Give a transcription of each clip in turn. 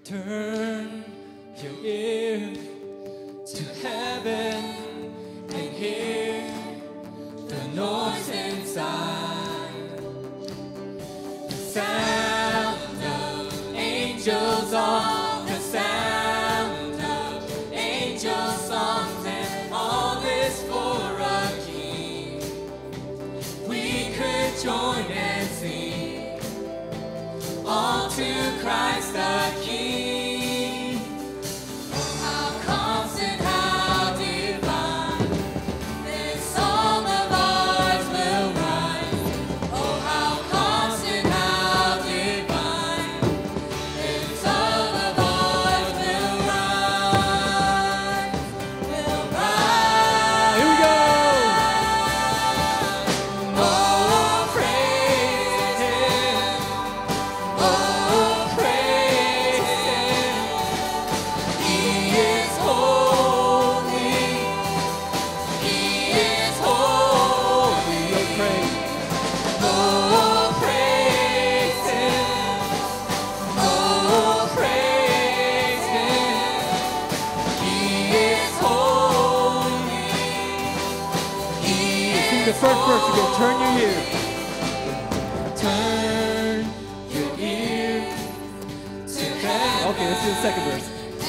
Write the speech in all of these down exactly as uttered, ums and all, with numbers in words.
Turn your ear to heaven and hear the noise inside. The sound of angels on the sound of angel songs, and all this for a king. We could join and sing all to Christ the King. First verse again, turn your ear. Turn your ear to heaven. Okay, let's do the second verse.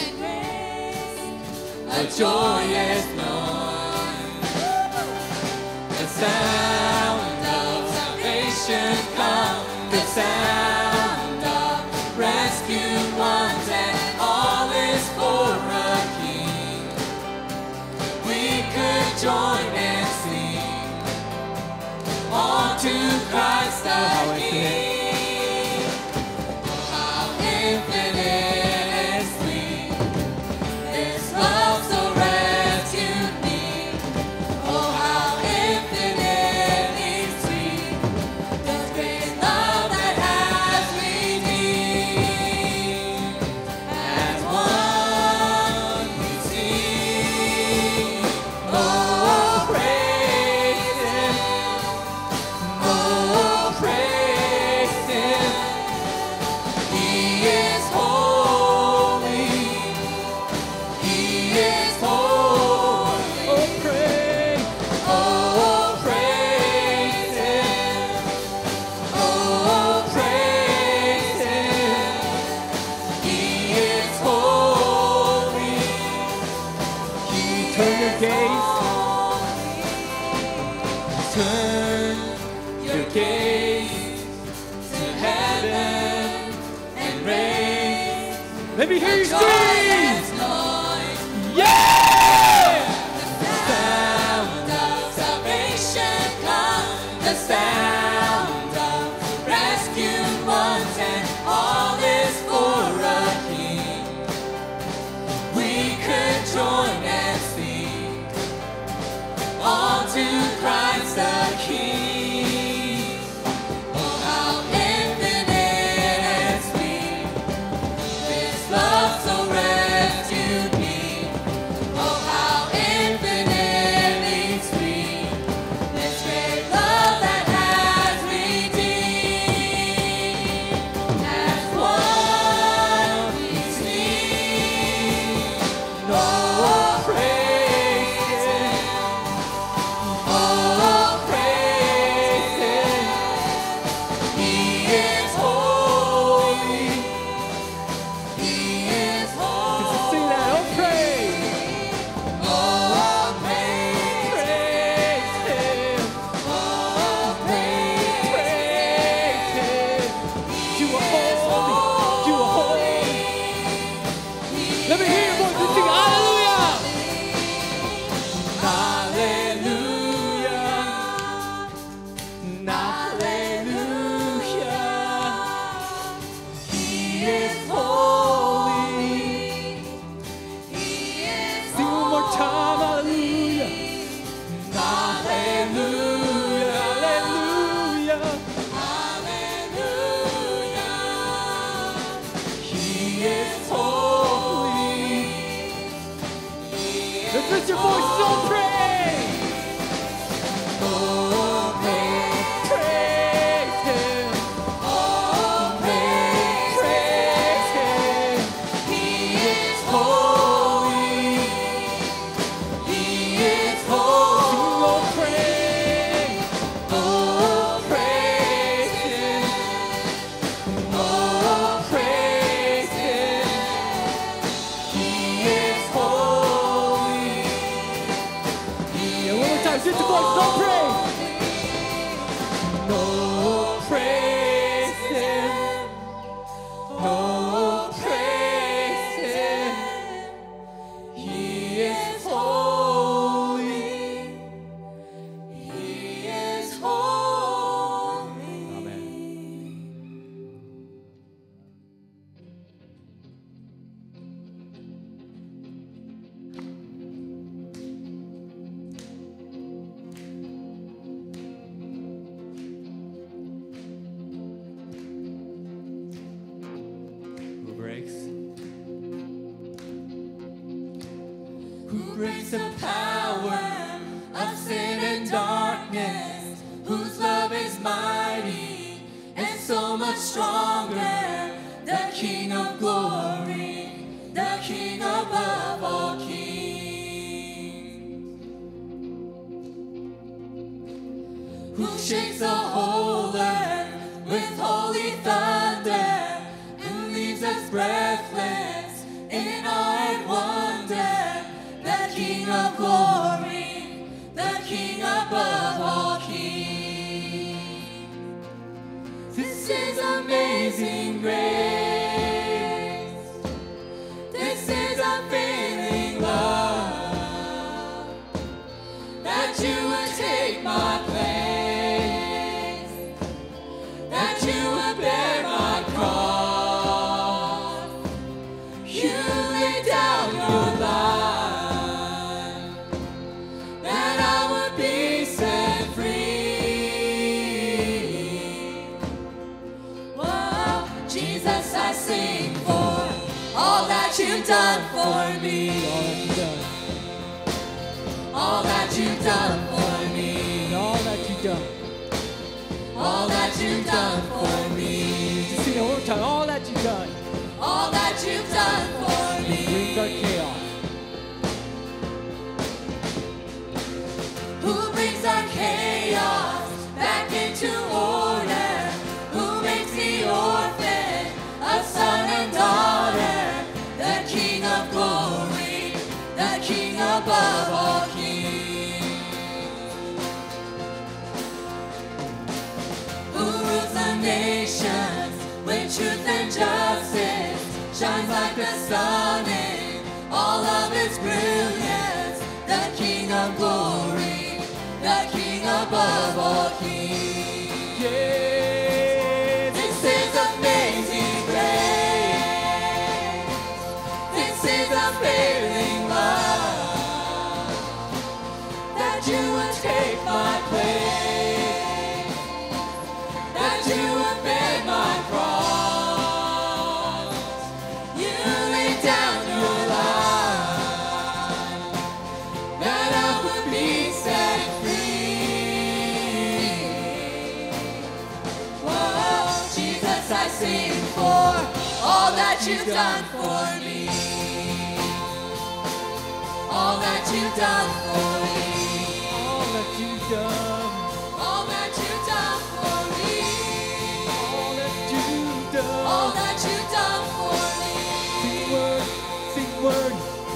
A joyous noise, the sound of salvation come, the sound of rescued ones, and all is for a king. We could join and sing all to Christ the King. How infinite and sweet this love so rescued me. Oh, how infinitely sweet this great love that has redeemed. As one we sing, oh, praise Him. Oh, praise Him. He is holy. He is holy. Oh, praise. Oh, praise Him. Oh, praise Him. He is holy. He Turn your gaze. Turn your gaze to heaven and raise Let me hear you sing. joyous noise. Yeah! The sound of salvation come, the sound of rescued ones, and all is for a king. We could join and sing all to Christ the King. Oh, how infinite and sweet this love so rescued me. Oh, how infinitely sweet this great love that has redeemed. As one we sing, oh, praise Him. Oh, praise Him. He is holy. He is holy. Sing that. Oh, praise. Oh, praise Praise Him. Oh, praise Praise Him. You are holy. You are holy. Let me hear your voice and sing hallelujah. Hallelujah. Hallelujah. He is holy. He is Sing one more time. Hallelujah. Hallelujah. Hallelujah. Hallelujah. He is holy. Let's lift your voices on praise. Oh, praise. Praise Him. Oh, praise. Praise Him. times, lift your voice, no praise. No praise Him. No praise Him. He is holy. He is holy. Amen. Who breaks? Who breaks the power of sin and darkness, whose love is mighty and so much stronger, the King of glory, the King above all kings, who shakes the whole earth with holy thunder and leaves us breathless in awe and wonder, the King of glory, the King above all kings. This is amazing grace. This is unfailing love, that you would take my place, that you would bear my cross. You laid down your life, that I would be set free. Whoa, Jesus, I sing for all that you've done for me. All that you've done for me. And all that you've done. All that you've done for me. Just sing it one more time. All that you've done. All that you've done for me. Brings our chaos. Who brings our chaos back into order? Who makes the orphan a son and daughter? The King of glory, the King above all kings. Who rules the nations with truth and justice, shines like the sun in all of its brilliance, the King of glory, the King above all kings. Yeah. This is amazing grace. This is unfailing love, that you would take my place, that you would bear my cross. You laid down your life, that I would be set free. Whoa, Jesus, I sing for all that you've done for me. All that you've done for me. All that you've done. All that you've done for me. All that you've done. All that you've done for me. Sing word. Sing word.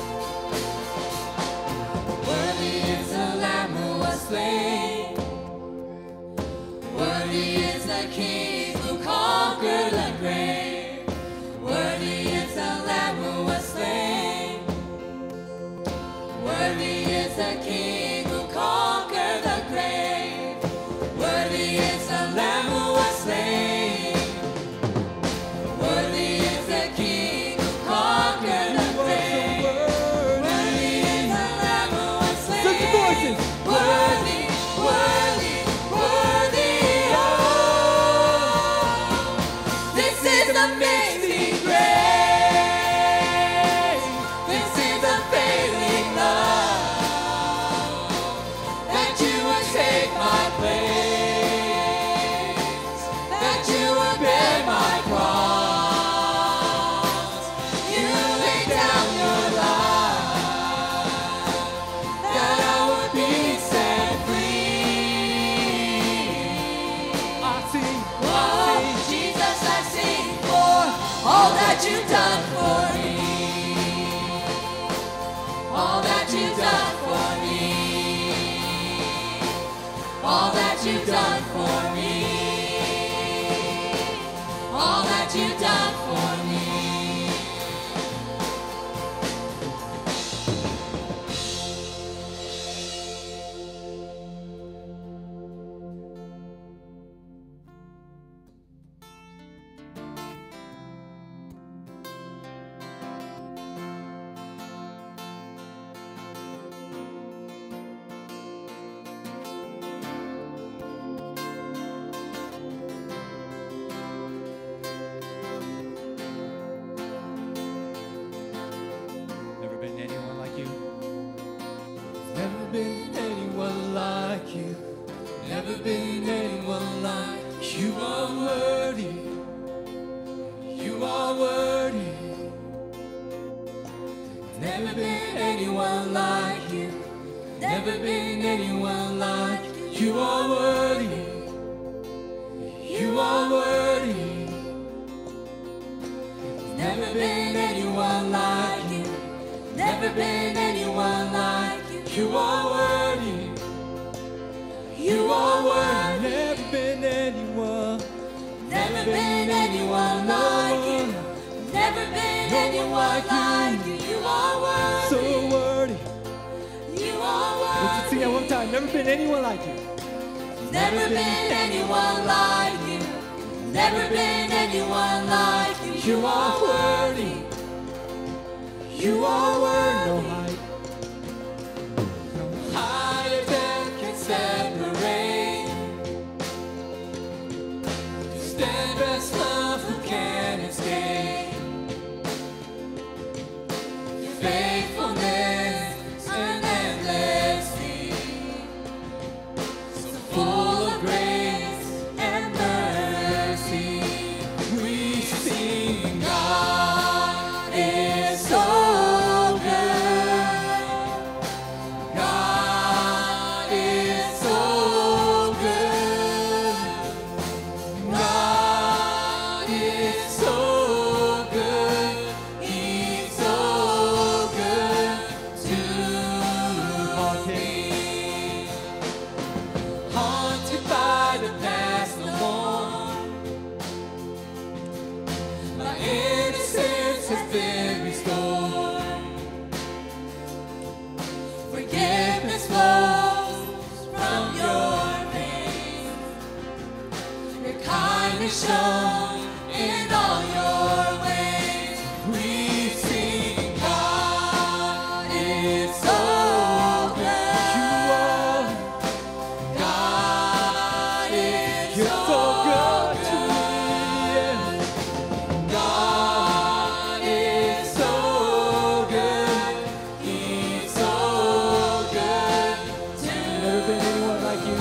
Worthy is the Lamb who was slain. Worthy is the King who conquered the grave. Worthy is the Lamb who was slain. Worthy is the King who conquered the grave. Worthy is the Lamb who was slain. Worthy is the King who conquered the grave. Worthy is the Lamb who was slain. Lift your voices. Worthy, worthy, worthy, oh. This is amazing grace. This is unfailing love, that you would take my place, that you would bear my cross. You laid down your life, that I would be set free. I sing. Oh, Jesus, I sing for all that you've done for me. All that you've done for me. you've done for me. All that you've done for me. Never been anyone like you. Never been anyone like you. Never been anyone like you. You are worthy. You are worthy. Never been anyone like you. Never been anyone like you. You are worthy. You are worthy. Never been anyone like you. Never been anyone like you. You are worthy. You are worthy. Never been anyone. Never been anyone like you. Never been anyone like you. You are worthy. So worthy. You are Let's sing that worthy. one time. Never been anyone like you. Never been anyone like you. Never been anyone like you. You are worthy. You are worthy. No height. Higher than can separate. Steadfast love, who can escape? Your faithfulness and endlessly, so full of grace and mercy. We sing, God is so good. God is so good. God is so good. He's so good to me. Haunted by the past no more. My innocence has been restored. Forgiveness flows from your veins. Your kindness shown in all your ways. We sing, God is so good. God is You're so good to me. Yeah. God is so good. He's so good to Never been anyone like you.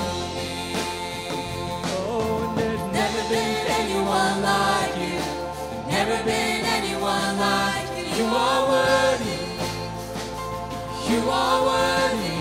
Oh, and there's Never been anyone like you. Never been anyone like you. You are worthy. You are worthy.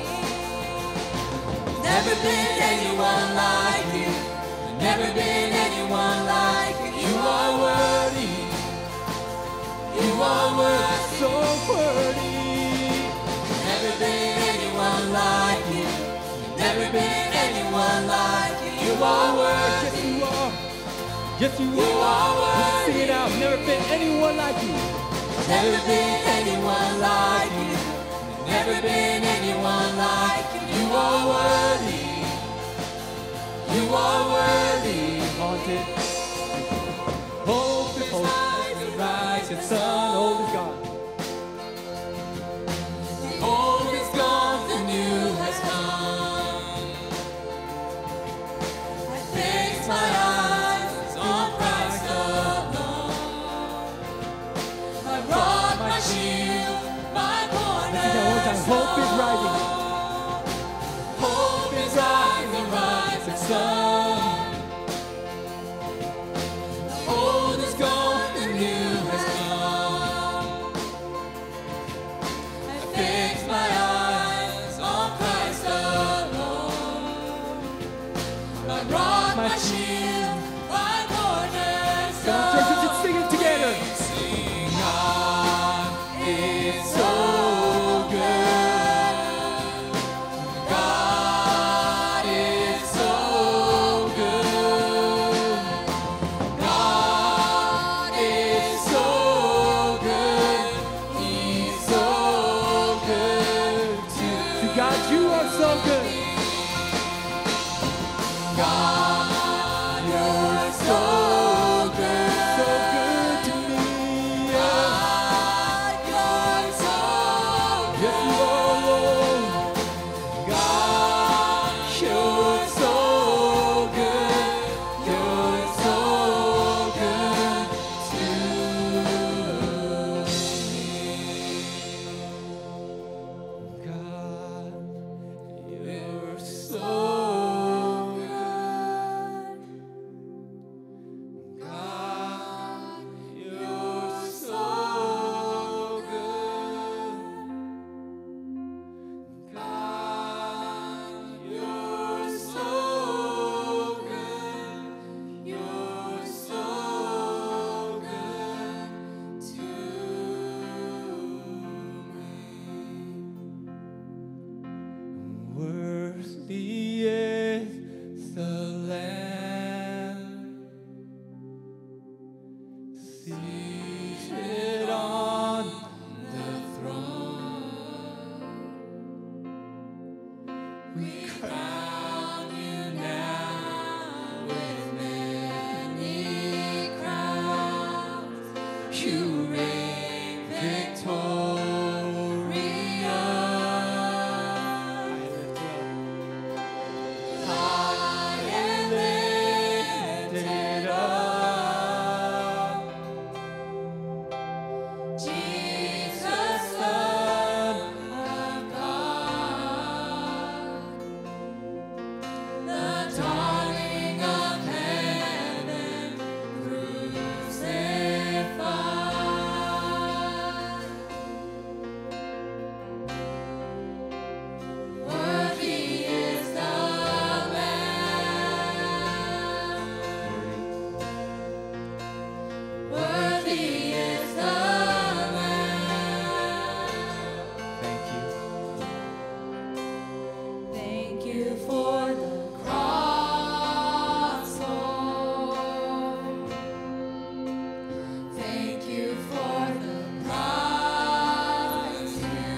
Never been anyone like you. Never been anyone like you. You are worthy. You are worthy. so worthy. Never been anyone like you. Never been anyone like you. You are worthy. Yes, you are. Yes, you You are. are Let's sing it worthy. out. Never been anyone like you. Never been anyone like you. Never been anyone like you. You are worthy. You are worthy. Haunted. Hope is hope. The rising Sun, sun. old is gone. The old is gone. The new has come. I fix my eyes on Christ alone. My rock, my shield, my corner. Sing that one time. Hope is rising. Hope is rising, the rising sun. The old is gone, the new has come. I fix my eyes on Christ alone. My rock, my shield, my cornerstone. Come on, church, let's just sing it together. Sing, God is so good. God is so good. God, you're so good. So good to me. God, you're so Yes, good. you are, Lord. God, you're so good. You're so good to God, You're so good. God, you're so good. God, you're so good. You're so good to worthy is the Lamb seated on the throne. We crown you now with many crowns. You reign victorious. High and lifted up, Jesus, Son of God, the darling of heaven, crucified. Worthy is the Lamb. Worthy is the Lamb. Thank you. Thank you for the cross, Lord. Thank you for the price you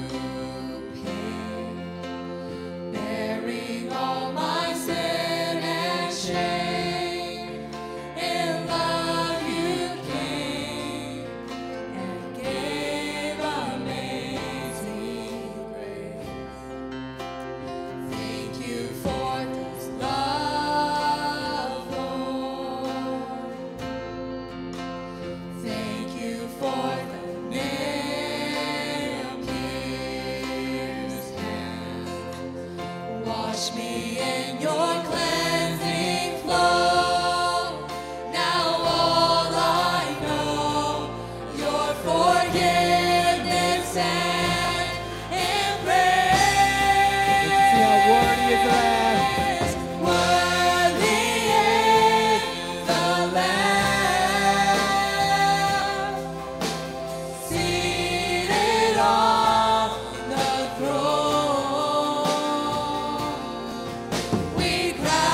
paid, bearing all my sin and shame. In love you came and gave amazing grace. Thank you for this love, Lord. Thank you for the nail-pierced hands. Wash me in your cleansing flow. Now all I know, your forgiveness and embrace. Let's see how worthy is the Lamb. Worthy is the Lamb, seated on the throne. We cry.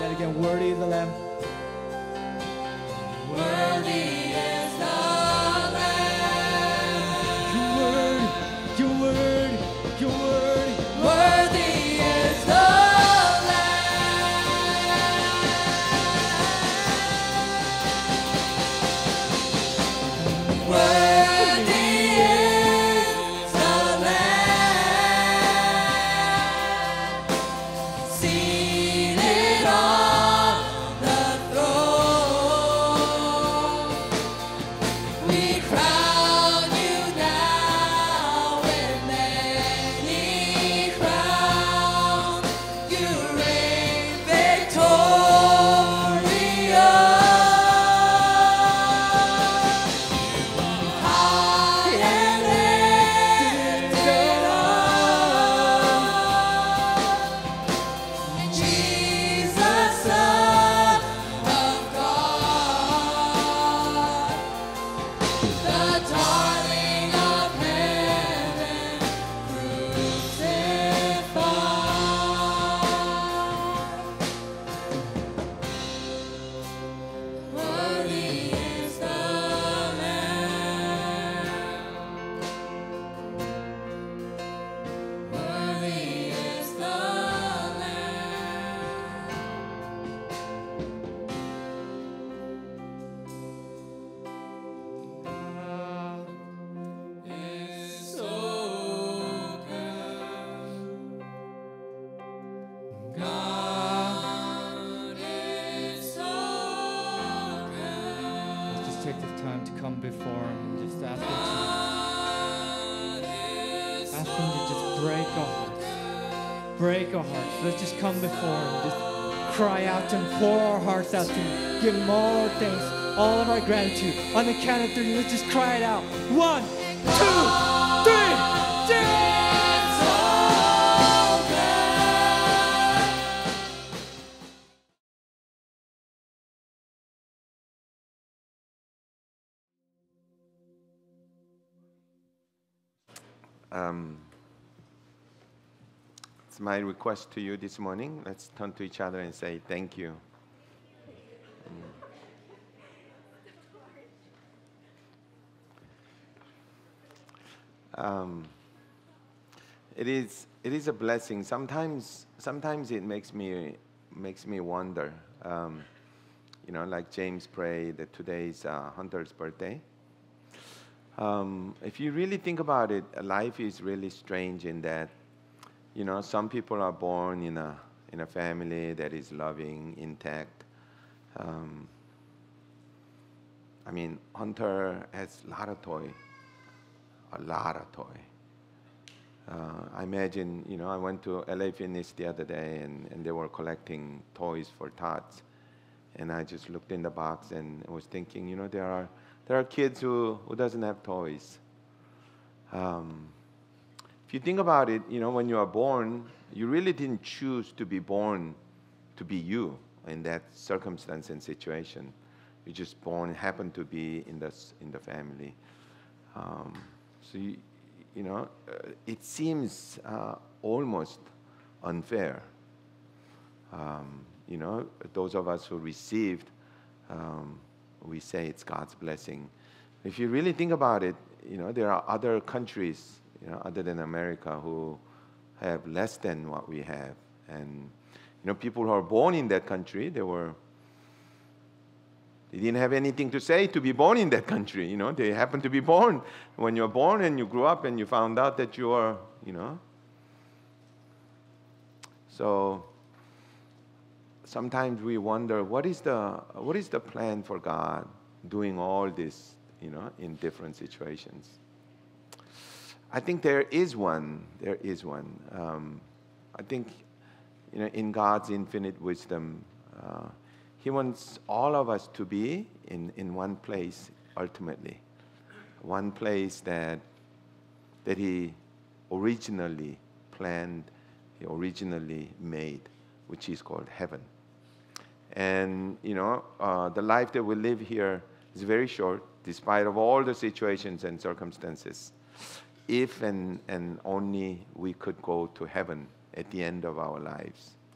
that again. Worthy is the Lamb. Worthy is the Lamb. Your word, your word, your word. Worthy is the Lamb. Worthy is the Lamb. Seated on the throne. We crown you now with many crowns. You reign victorious. High and lifted up. Jesus, Son of God. The darling of heaven, crucified. Worthy is the Lamb. Worthy is the Lamb. Is so good. God is so good. Just take this time to come before Him and just ask Him to, God is ask Him to just break our hearts. Break our hearts. Let's just come before Him. Just cry out to Him. Pour our hearts out to Him. Give Him all our thanks, all of our gratitude. On the count of three, let's just cry it out. One, two, three. so good. Um, it's my request to you this morning. Let's turn to each other and say thank you. Um, it is it is a blessing. Sometimes sometimes it makes me makes me wonder. Um, you know, like James prayed that today is uh, Hunter's birthday. Um, if you really think about it, life is really strange in that, you know, some people are born in a in a family that is loving, intact. Um, I mean, Hunter has a lot of toy, a lot of toy. Uh, I imagine, you know, I went to L A Fitness the other day, and, and they were collecting toys for tots, and I just looked in the box and was thinking, you know, there are there are kids who, who doesn't have toys. Um, if you think about it, you know, when you are born, you really didn't choose to be born to be you in that circumstance and situation. You just born, happened to be in the in the family. Um, so you, you know, uh, it seems uh, almost unfair. Um, you know, those of us who received, um, we say it's God's blessing. If you really think about it, you know, there are other countries, you know, other than America, who have less than what we have. And, you know, people who are born in that country, they were, they didn't have anything to say to be born in that country, you know. They happened to be born. When you're born and you grew up and you found out that you are, you know. So sometimes we wonder, what is the what is the plan for God doing all this, you know, in different situations? I think there is one. There is one. Um, I think, you know, in God's infinite wisdom, uh, He wants all of us to be in, in one place ultimately, one place that that He originally planned, He originally made, which is called heaven. And, you know, uh, the life that we live here is very short, despite of all the situations and circumstances. If and, and only we could go to heaven at the end of our lives.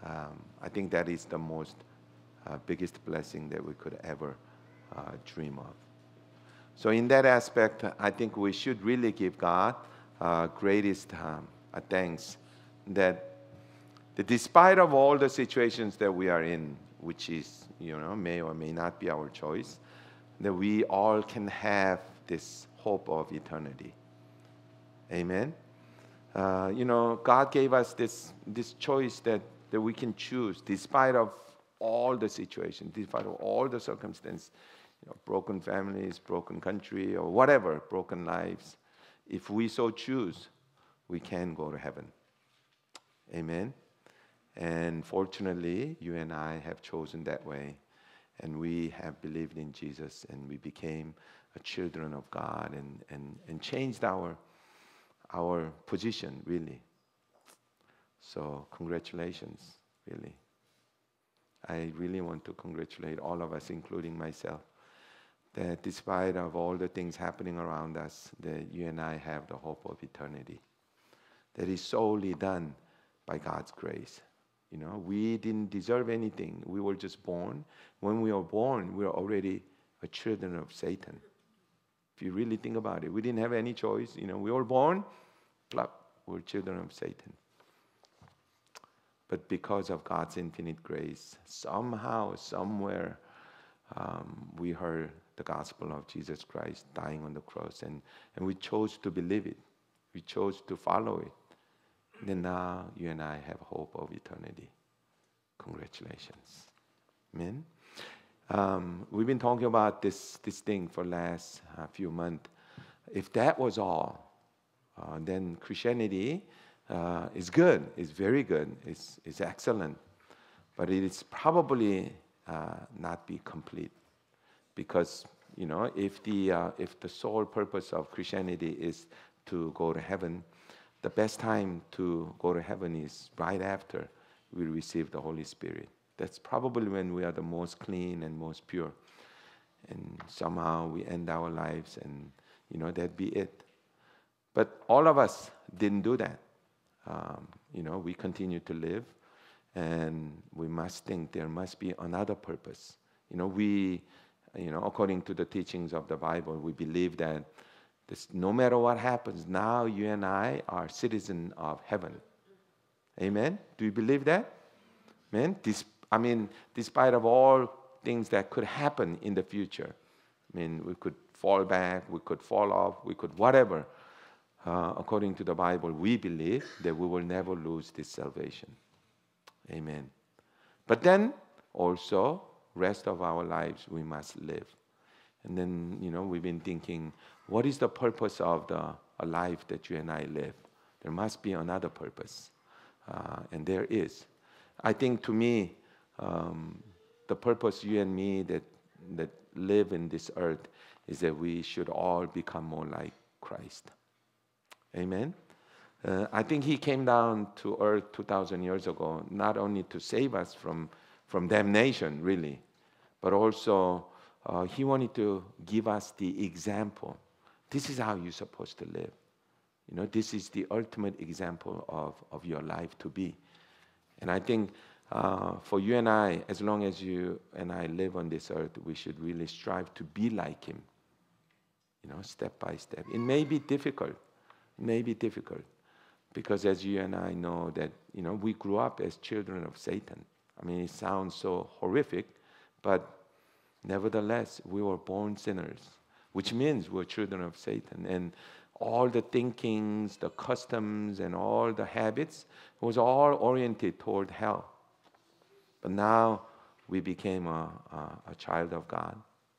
Um, I think that is the most uh, biggest blessing that we could ever uh, dream of. So in that aspect, I think we should really give God uh, greatest um, uh, thanks that, that despite of all the situations that we are in, which is, you know, may or may not be our choice, that we all can have this hope of eternity. Amen. Uh, you know, God gave us this this choice that, that we can choose despite of all the situations, despite of all the circumstances, you know, broken families, broken country, or whatever, broken lives. If we so choose, we can go to heaven. Amen. And fortunately, you and I have chosen that way. And we have believed in Jesus, and we became a children of God, and, and, and changed our, our position, really. So congratulations, really. I really want to congratulate all of us, including myself, that despite of all the things happening around us, that you and I have the hope of eternity. That is solely done by God's grace. You know, we didn't deserve anything. We were just born. When we were born, we were already a children of Satan. If you really think about it, we didn't have any choice. You know, we were born, plop, we're children of Satan. But because of God's infinite grace, somehow, somewhere, um, we heard the gospel of Jesus Christ dying on the cross, and, and we chose to believe it. We chose to follow it. Then now you and I have hope of eternity. Congratulations. Amen. Um, we've been talking about this, this thing for the last uh, few months. If that was all, uh, then Christianity uh, is good. It's very good. It's, it's excellent. But it is probably uh, not be complete. Because, you know, if the, uh, if the sole purpose of Christianity is to go to heaven, the best time to go to heaven is right after we receive the Holy Spirit. That's probably when we are the most clean and most pure. And somehow we end our lives, and, you know, that'd be it. But all of us didn't do that. Um, you know, we continue to live, and we must think there must be another purpose. You know, we, you know, according to the teachings of the Bible, we believe that this, no matter what happens, now you and I are citizens of heaven. Amen? Do you believe that? Amen? This, I mean, despite of all things that could happen in the future, I mean, we could fall back, we could fall off, we could whatever. Uh, according to the Bible, we believe that we will never lose this salvation. Amen. But then also, rest of our lives we must live. And then, you know, we've been thinking, what is the purpose of the a life that you and I live? There must be another purpose. Uh, and there is. I think to me, um, the purpose you and me that, that live in this earth is that we should all become more like Christ. Amen? Uh, I think he came down to earth two thousand years ago, not only to save us from, from damnation, really, but also uh, he wanted to give us the example. This is how you're supposed to live. You know, this is the ultimate example of, of your life to be. And I think uh, for you and I, as long as you and I live on this earth, we should really strive to be like him, you know, step by step. It may be difficult. It may be difficult. Because as you and I know that, you know, we grew up as children of Satan. I mean, it sounds so horrific, but nevertheless, we were born sinners, which means we're children of Satan. And all the thinkings, the customs, and all the habits was all oriented toward hell. But now we became a, a, a child of God.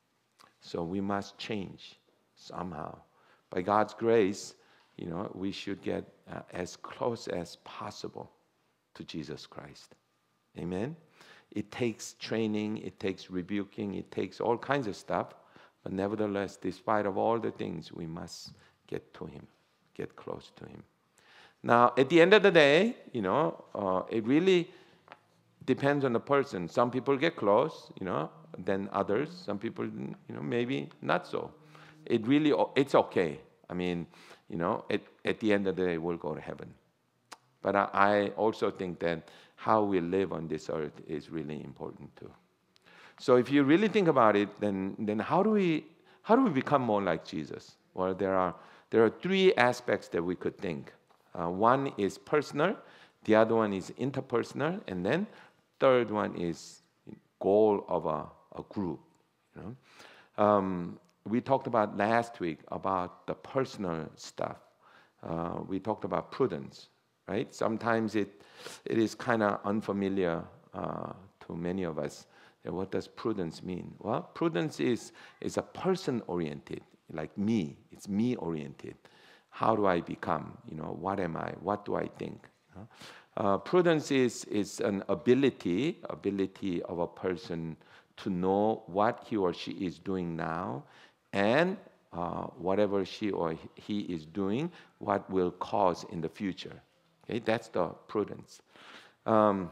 So we must change somehow. By God's grace, you know, we should get uh, as close as possible to Jesus Christ. Amen? It takes training, it takes rebuking, it takes all kinds of stuff. But nevertheless, despite of all the things, we must get to him, get close to him. Now, at the end of the day, you know, uh, it really depends on the person. Some people get close, you know, than others. Some people, you know, maybe not so. It really, it's okay. I mean, you know, at, at the end of the day, we'll go to heaven. But I, I also think that how we live on this earth is really important too. So if you really think about it, then then how do we how do we become more like Jesus? Well, there are there are three aspects that we could think. Uh, one is personal, the other one is interpersonal, and then third one is goal of a, a group. You know, um, we talked about last week about the personal stuff. Uh, we talked about prudence, right? Sometimes it it is kind of unfamiliar uh, to many of us. And what does prudence mean? Well, prudence is is a person-oriented, like me. It's me-oriented. How do I become? You know, what am I? What do I think? Uh, prudence is is an ability ability of a person to know what he or she is doing now, and uh, whatever she or he is doing, what will cause in the future. Okay, that's the prudence. Um,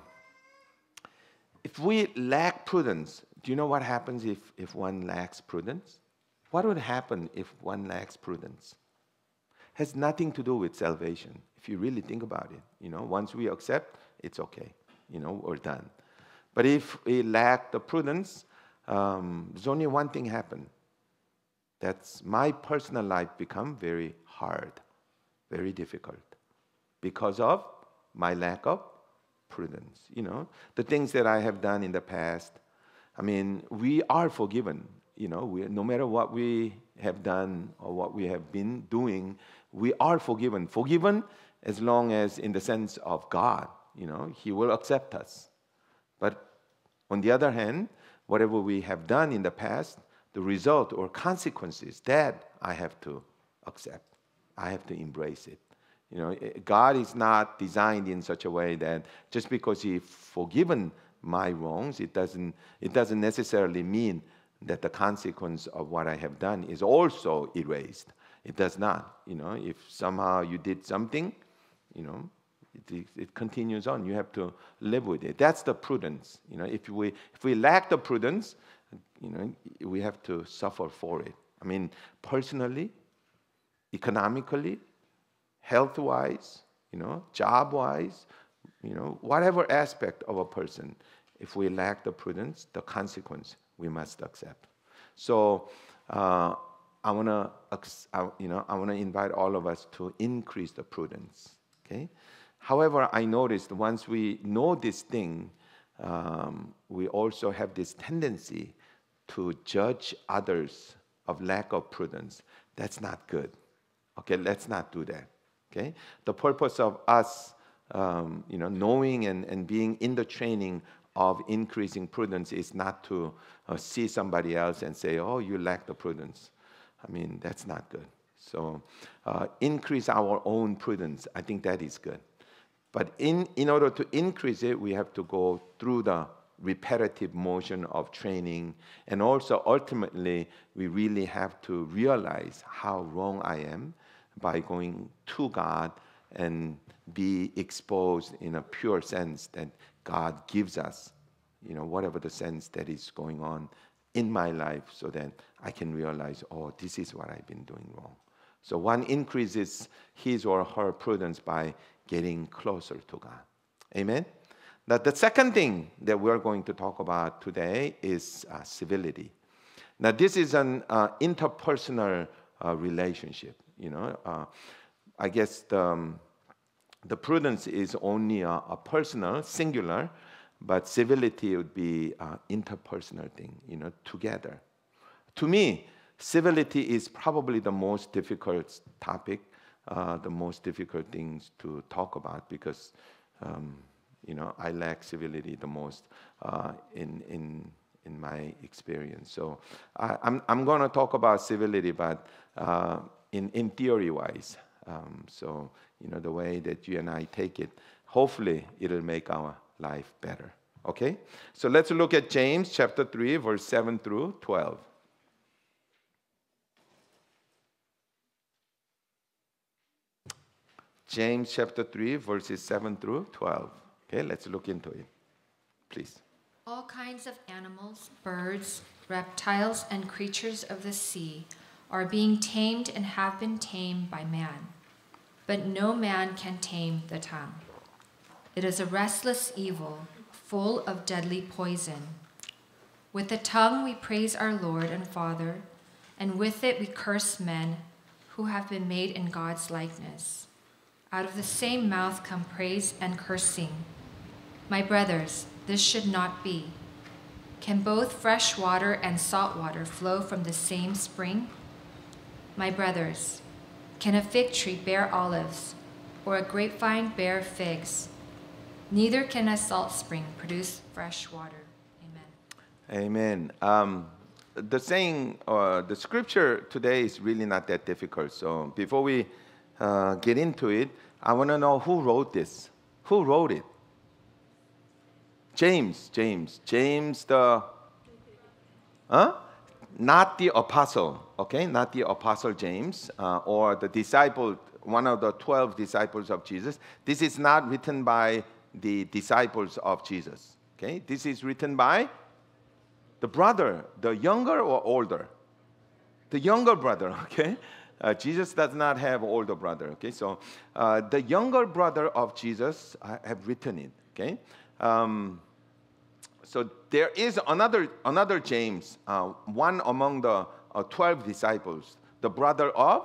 if we lack prudence, do you know what happens if, if one lacks prudence? What would happen if one lacks prudence? Has nothing to do with salvation. If you really think about it, you know, once we accept, it's okay. You know, we're done. But if we lack the prudence, um, there's only one thing happen. That's my personal life become very hard, very difficult, because of my lack of prudence. You know, the things that I have done in the past. I mean, we are forgiven. You know, we, no matter what we have done or what we have been doing, we are forgiven. Forgiven as long as in the sense of God, you know, He will accept us. But on the other hand, whatever we have done in the past, the result or consequences, that I have to accept. I have to embrace it. You know, God is not designed in such a way that just because He forgiven my wrongs, it doesn't it doesn't necessarily mean that the consequence of what I have done is also erased. It does not. You know, if somehow you did something, you know, it, it continues on. You have to live with it. That's the prudence. You know, if we if we lack the prudence, you know, we have to suffer for it. I mean, personally, economically, health-wise, you know, job-wise, you know, whatever aspect of a person, if we lack the prudence, the consequence we must accept. So, uh, I want to, you know, I want to invite all of us to increase the prudence. Okay. However, I noticed once we know this thing, um, we also have this tendency to judge others of lack of prudence. That's not good. Okay, let's not do that. Okay, the purpose of us, um, you know, knowing and, and being in the training of increasing prudence is not to uh, see somebody else and say, "Oh, you lack the prudence." I mean, that's not good. So, uh, increase our own prudence. I think that is good. But in in order to increase it, we have to go through the repetitive motion of training, and also ultimately, we really have to realize how wrong I am by going to God and be exposed in a pure sense that God gives us, you know, whatever the sense that is going on in my life, so that I can realize, oh, this is what I've been doing wrong. So one increases his or her prudence by getting closer to God. Amen? Now, the second thing that we're going to talk about today is uh, civility. Now, this is an uh, interpersonal uh, relationship. You know, uh, I guess the, um, the prudence is only a, a personal, singular, but civility would be an interpersonal thing, you know, together. To me, civility is probably the most difficult topic, uh, the most difficult things to talk about, because, um, you know, I lack civility the most uh, in in in my experience. So I, I'm I'm going to talk about civility, but uh, in in theory wise. Um, so you know, the way that you and I take it, hopefully it'll make our life better. Okay? So let's look at James chapter three, verse seven through twelve. James chapter three, verses seven through twelve. Okay, let's look into it. Please. All kinds of animals, birds, reptiles, and creatures of the sea are being tamed and have been tamed by man. But no man can tame the tongue. It is a restless evil, full of deadly poison. With the tongue we praise our Lord and Father, and with it we curse men who have been made in God's likeness. Out of the same mouth come praise and cursing. My brothers, this should not be. Can both fresh water and salt water flow from the same spring? My brothers, can a fig tree bear olives, or a grapevine bear figs? Neither can a salt spring produce fresh water. Amen. Amen. Um, the saying, uh, the scripture today is really not that difficult. So before we uh, get into it, I want to know who wrote this. Who wrote it? James. James. James the, huh? Not the apostle. Okay, not the apostle James uh, or the disciple, one of the twelve disciples of Jesus. This is not written by the disciples of Jesus. Okay, this is written by the brother, the younger or older? The younger brother, okay? Uh, Jesus does not have older brother, okay? So uh, the younger brother of Jesus uh, have written it, okay? Um, so there is another, another James, uh, one among the uh, twelve disciples, the brother of?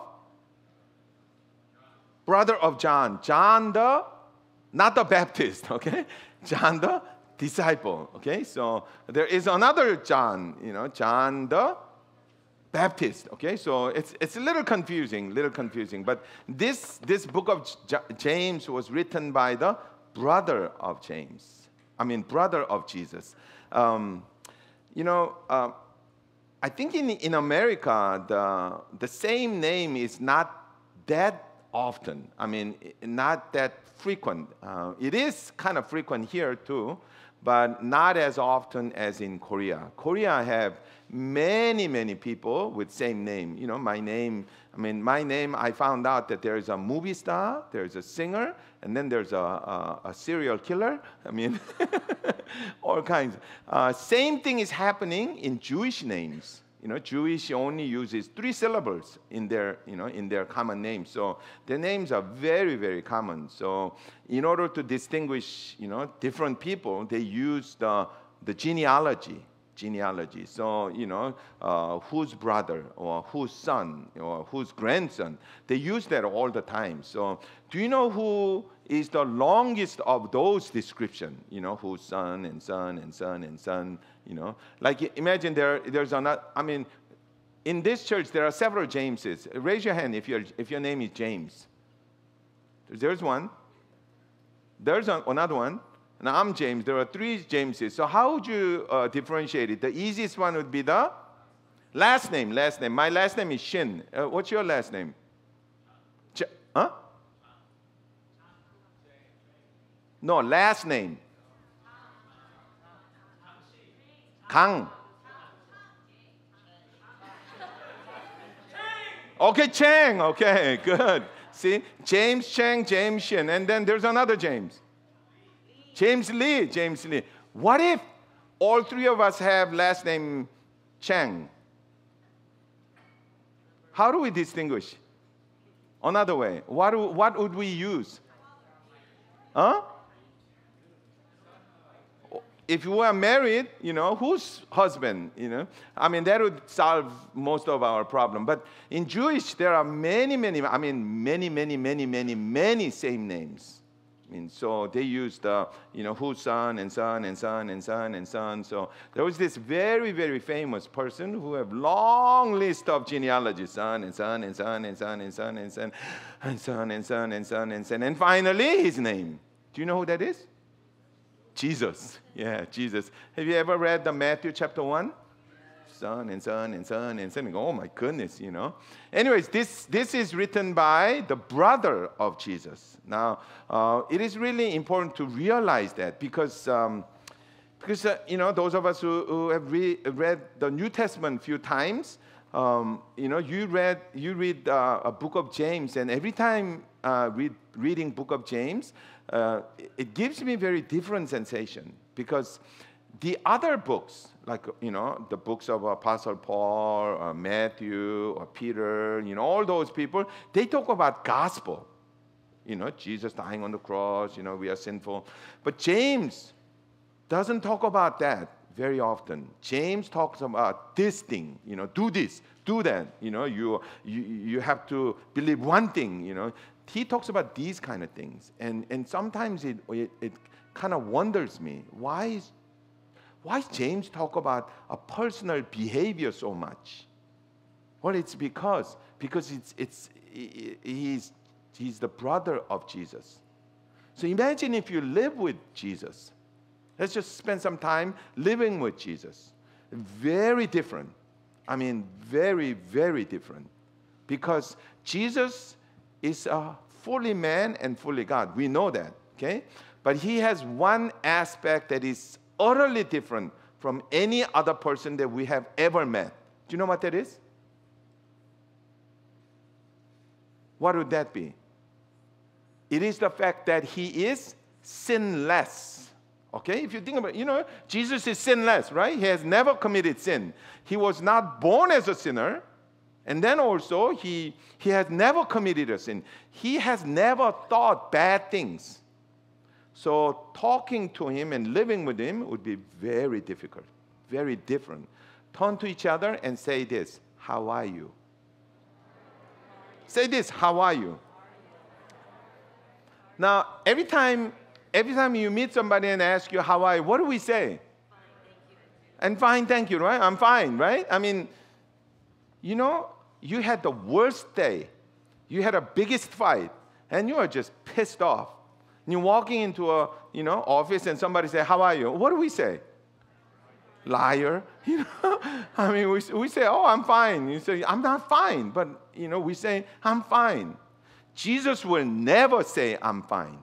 Brother of John. John the, not the Baptist, okay? John the disciple, okay? So there is another John, you know, John the Baptist, okay? So it's it's a little confusing, little confusing. But this this book of J- James was written by the brother of James. I mean, brother of Jesus. Um, you know, uh, I think in in America the the same name is not that often. I mean, not that frequent. Uh, it is kind of frequent here too, but not as often as in Korea. Korea have many, many people with same name. You know, my name, I mean, my name, I found out that there is a movie star, there's a singer, and then there's a, a, a serial killer. I mean, all kinds. Uh, same thing is happening in Jewish names. You know, Jewish only uses three syllables in their, you know, in their common names. So their names are very, very common. So in order to distinguish, you know, different people, they use the, the genealogy, genealogy. So, you know, uh, whose brother or whose son or whose grandson, they use that all the time. So do you know who is the longest of those descriptions? You know, whose son and son and son and son, you know. Like imagine there, there's another, I mean, in this church there are several Jameses. Raise your hand if, you're, if your name is James. There's one. There's another one. And I'm James. There are three Jameses. So how would you uh, differentiate it? The easiest one would be the last name. Last name. My last name is Shin. Uh, what's your last name? Ch- huh? No, last name. Kang. Okay, Chang. Okay, good. See, James Chang, James Shin, and then there's another James. James Lee, James Lee. What if all three of us have last name Chang? How do we distinguish? Another way. What, what would we use? Huh? If you were married, you know, whose husband, you know? I mean, that would solve most of our problem. But in Jewish, there are many, many, I mean, many, many, many, many, many same names. I mean, so they used, uh, you know, whose son and son and son and son and son. So there was this very, very famous person who have long list of genealogies, son and son and son and son and son and son and son and son and son and son. And finally, his name. Do you know who that is? Jesus. Yeah, Jesus. Have you ever read the Matthew chapter one? Son and son and son and son. And go, oh my goodness, you know. Anyways, this, this is written by the brother of Jesus. Now, uh, it is really important to realize that because, um, because uh, you know, those of us who, who have re- read the New Testament a few times, um, you know, you read you read uh, a book of James, and every time uh, read, reading book of James, uh, it, it gives me a very different sensation because the other books, like, you know, the books of Apostle Paul, or Matthew, or Peter, you know, all those people, they talk about gospel. You know, Jesus dying on the cross, you know, we are sinful. But James doesn't talk about that very often. James talks about this thing, you know, do this, do that. You know, you, you, you have to believe one thing, you know. He talks about these kind of things. And, and sometimes it, it, it kind of wonders me, why is, why is James talk about a personal behavior so much? Well, it's because, because it's, it's, he's, he's the brother of Jesus. So imagine if you live with Jesus. Let's just spend some time living with Jesus. Very different. I mean, very, very different. Because Jesus is a fully man and fully God. We know that, okay? But he has one aspect that is utterly different from any other person that we have ever met. Do you know what that is? What would that be? It is the fact that he is sinless. Okay, if you think about it, you know, Jesus is sinless, right? He has never committed sin. He was not born as a sinner. And then also, he, he has never committed a sin. He has never thought bad things. So talking to him and living with him would be very difficult, very different. Turn to each other and say this, how are you? Say this, how are you? Now, every time Every time you meet somebody and ask you, how are you? What do we say? Fine, thank you. And fine, thank you, right? I'm fine, right? I mean, you know, you had the worst day. You had a biggest fight, and you are just pissed off. And you're walking into a, you know, office, and somebody say, how are you? What do we say? Liar. You know, I mean, we, we say, oh, I'm fine. You say, I'm not fine. But, you know, we say, I'm fine. Jesus will never say, I'm fine.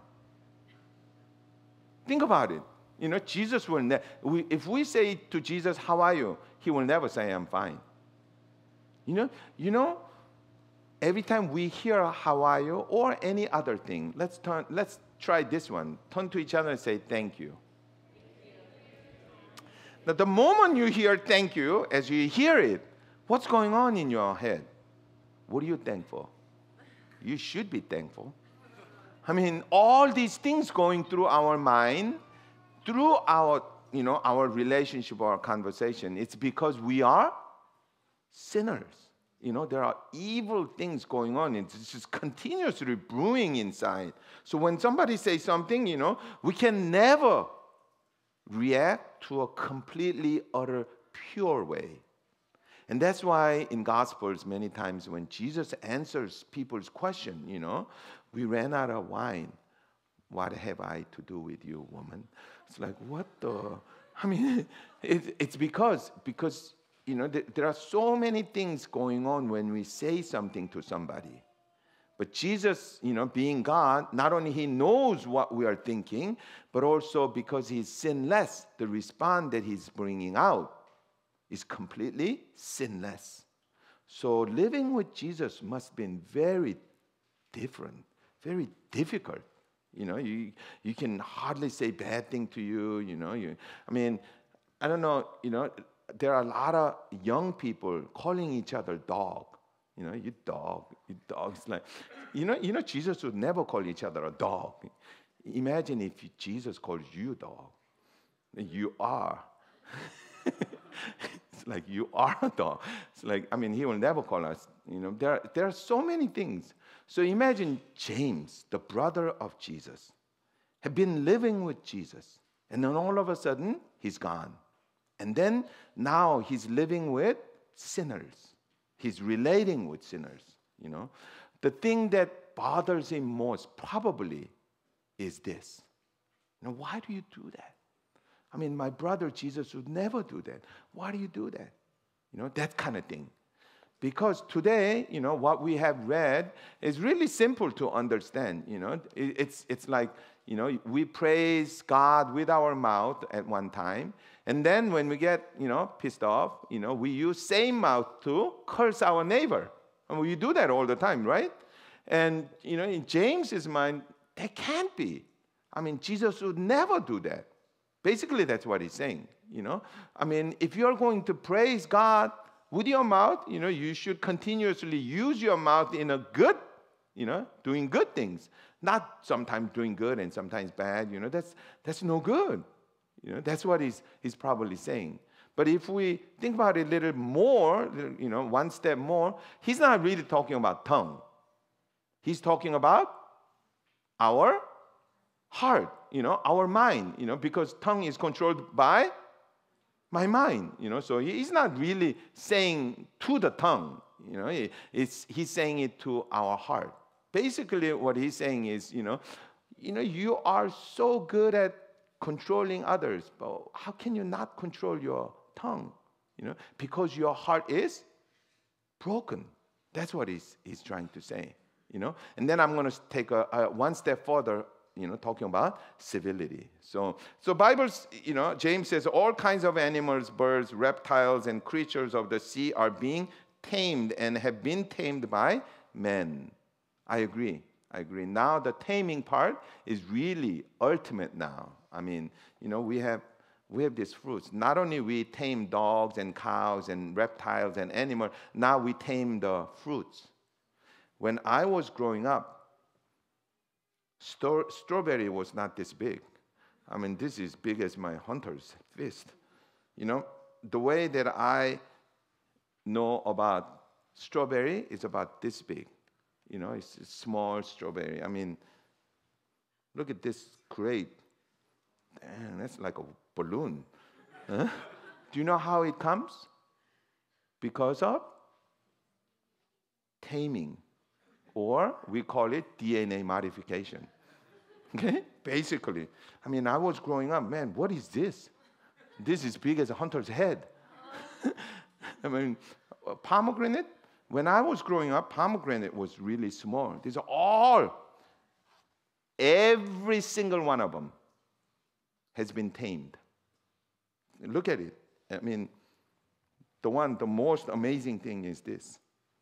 Think about it. You know, Jesus will never, if we say to Jesus, how are you? He will never say, I'm fine. You know, you know, every time we hear how are you or any other thing, let's turn, let's try this one. Turn to each other and say, thank you. Thank you. Now, the moment you hear thank you, as you hear it, what's going on in your head? What are you thankful? You should be thankful. I mean, all these things going through our mind, through our, you know, our relationship or our conversation, it's because we are sinners. You know, there are evil things going on. It's just continuously brewing inside. So when somebody says something, you know, we can never react to a completely, utter, pure way. And that's why in Gospels, many times when Jesus answers people's question, you know, we ran out of wine. What have I to do with you, woman? It's like, what the? I mean, it, it's because, because, you know, th- there are so many things going on when we say something to somebody. But Jesus, you know, being God, not only he knows what we are thinking, but also because he's sinless, the response that he's bringing out is completely sinless. So living with Jesus must have been very different, very difficult. You know, you you can hardly say bad thing to you, you know. You, I mean, I don't know, you know, there are a lot of young people calling each other dog. You know, you dog, you dog. It's like, you know, you know, Jesus would never call each other a dog. Imagine if Jesus calls you a dog. You are. It's like you are a dog. It's like, I mean, he will never call us. You know, there, there are so many things. So imagine James, the brother of Jesus, had been living with Jesus. And then all of a sudden, he's gone. And then now he's living with sinners. He's relating with sinners, you know. The thing that bothers him most probably is this. Now, why do you do that? I mean, my brother Jesus would never do that. Why do you do that? You know, that kind of thing. Because today, you know, what we have read is really simple to understand, you know. It's, it's like, you know, we praise God with our mouth at one time, and then when we get, you know, pissed off, you know, we use same mouth to curse our neighbor. And we do that all the time, right? And, you know, in James's mind, that can't be. I mean, Jesus would never do that. Basically, that's what he's saying, you know. I mean, if you're going to praise God with your mouth, you know, you should continuously use your mouth in a good you know, doing good things. Not sometimes doing good and sometimes bad, you know, that's, that's no good. You know, that's what he's, he's probably saying. But if we think about it a little more, you know, one step more, he's not really talking about tongue. He's talking about our heart, you know, our mind, you know, because tongue is controlled by my mind, you know. So he's not really saying to the tongue, you know, it's, he's saying it to our heart. Basically, what he's saying is, you know, you know, you are so good at controlling others, but how can you not control your tongue? You know, because your heart is broken. That's what he's, he's trying to say, you know. And then I'm going to take a, a one step further, you know, talking about civility. So, so Bible's, you know, James says all kinds of animals, birds, reptiles, and creatures of the sea are being tamed and have been tamed by men. I agree. I agree. Now the taming part is really ultimate now. I mean, you know, we have we have these fruits. Not only we tame dogs and cows and reptiles and animals, now we tame the fruits. When I was growing up, sto- strawberry was not this big. I mean, this is big as my hunter's fist. You know, the way that I know about strawberry is about this big. You know, it's a small strawberry. I mean, look at this crate. Damn, that's like a balloon. Huh? Do you know how it comes? Because of taming, or we call it D N A modification. Okay? Basically. I mean, I was growing up, man, what is this? This is big as a hunter's head. I mean, pomegranate, when I was growing up, pomegranate was really small. These are all, every single one of them has been tamed. Look at it. I mean, the one, the most amazing thing is this.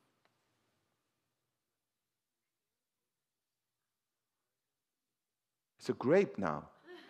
It's a grape now.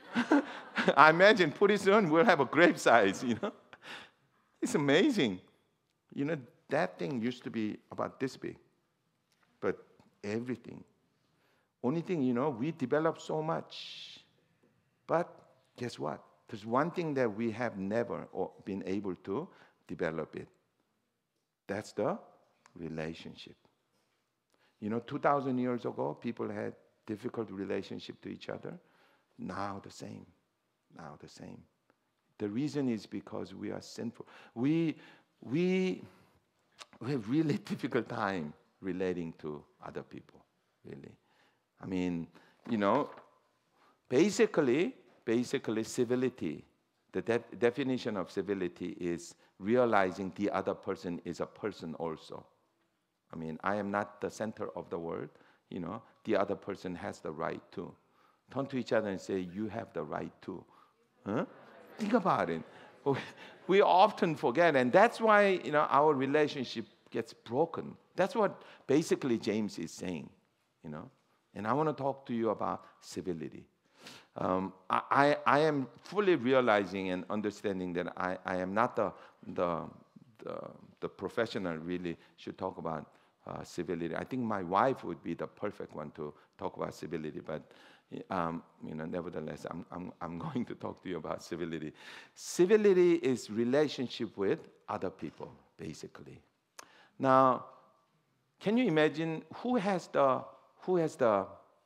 I imagine pretty soon we'll have a grape size, you know. It's amazing. You know, that thing used to be about this big, but everything. Only thing, you know, we developed so much, but guess what? There's one thing that we have never been able to develop it. That's the relationship. You know, two thousand years ago, people had difficult relationship to each other. Now the same. Now the same. The reason is because we are sinful. We, we, we have really difficult time relating to other people, really. I mean, you know, basically, basically civility, the de- definition of civility is realizing the other person is a person also. I mean, I am not the center of the world, you know, the other person has the right to. Turn to each other and say, you have the right to. Huh? Think about it. We often forget, and that's why, you know, our relationship gets broken. That's what basically James is saying, you know. And I want to talk to you about civility. Um, I, I, I am fully realizing and understanding that I, I am not the, the, the, the professional really should talk about uh, civility. I think my wife would be the perfect one to talk about civility, but um, you know, nevertheless, I'm, I'm, I'm going to talk to you about civility. Civility is relationship with other people, basically. Now, can you imagine who has the who has the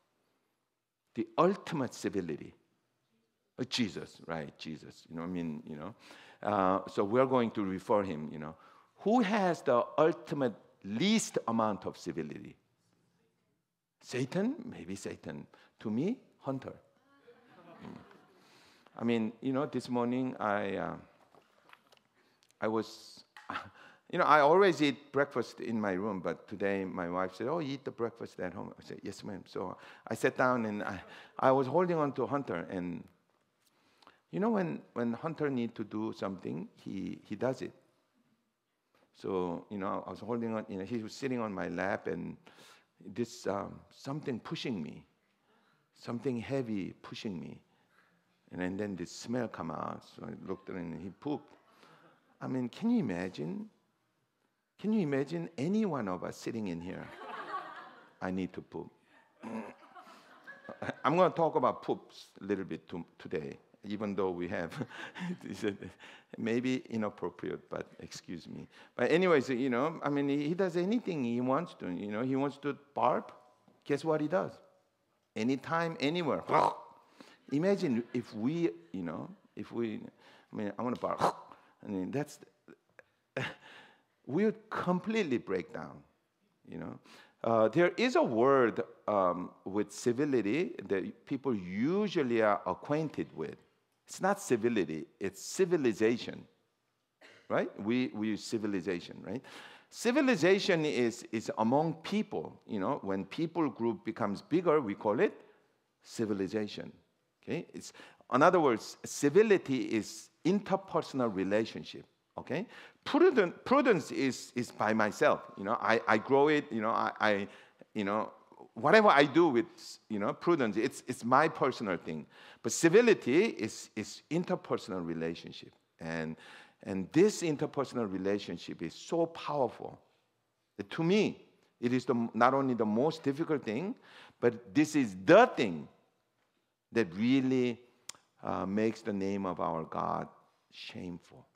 the ultimate civility? Uh, Jesus, right? Jesus. You know, I mean, you know. Uh, so we're going to refer him. You know, who has the ultimate least amount of civility? Satan, maybe Satan. To me, Hunter. Mm. I mean, you know, this morning I uh, I was. You know, I always eat breakfast in my room, but today my wife said, oh, you eat the breakfast at home. I said, yes, ma'am. So I sat down and I, I was holding on to Hunter. And, you know, when, when Hunter needs to do something, he, he does it. So, you know, I was holding on, you know, he was sitting on my lap and this, um, something pushing me, something heavy pushing me. And, and then this smell come out. So I looked at him and he pooped. I mean, can you imagine? Can you imagine any one of us sitting in here? I need to poop. I'm going to talk about poops a little bit to, today, even though we have, maybe inappropriate, but excuse me. But anyways, you know, I mean, he does anything he wants to. You know, he wants to barf. Guess what he does? Anytime, anywhere. Imagine if we, you know, if we, I mean, I want to barf. I mean, that's, we would completely break down, you know. Uh, there is a word um, with civility that people usually are acquainted with. It's not civility, it's civilization, right? We, we use civilization, right? Civilization is, is among people, you know. When people group becomes bigger, we call it civilization, okay? It's, in other words, civility is interpersonal relationship, okay? Prudence, prudence is, is by myself, you know. I, I grow it, you know, I, I, you know, whatever I do with, you know, prudence, it's, it's my personal thing. But civility is, is interpersonal relationship. And, and this interpersonal relationship is so powerful that to me, it is the, not only the most difficult thing, but this is the thing that really uh, makes the name of our God shameful.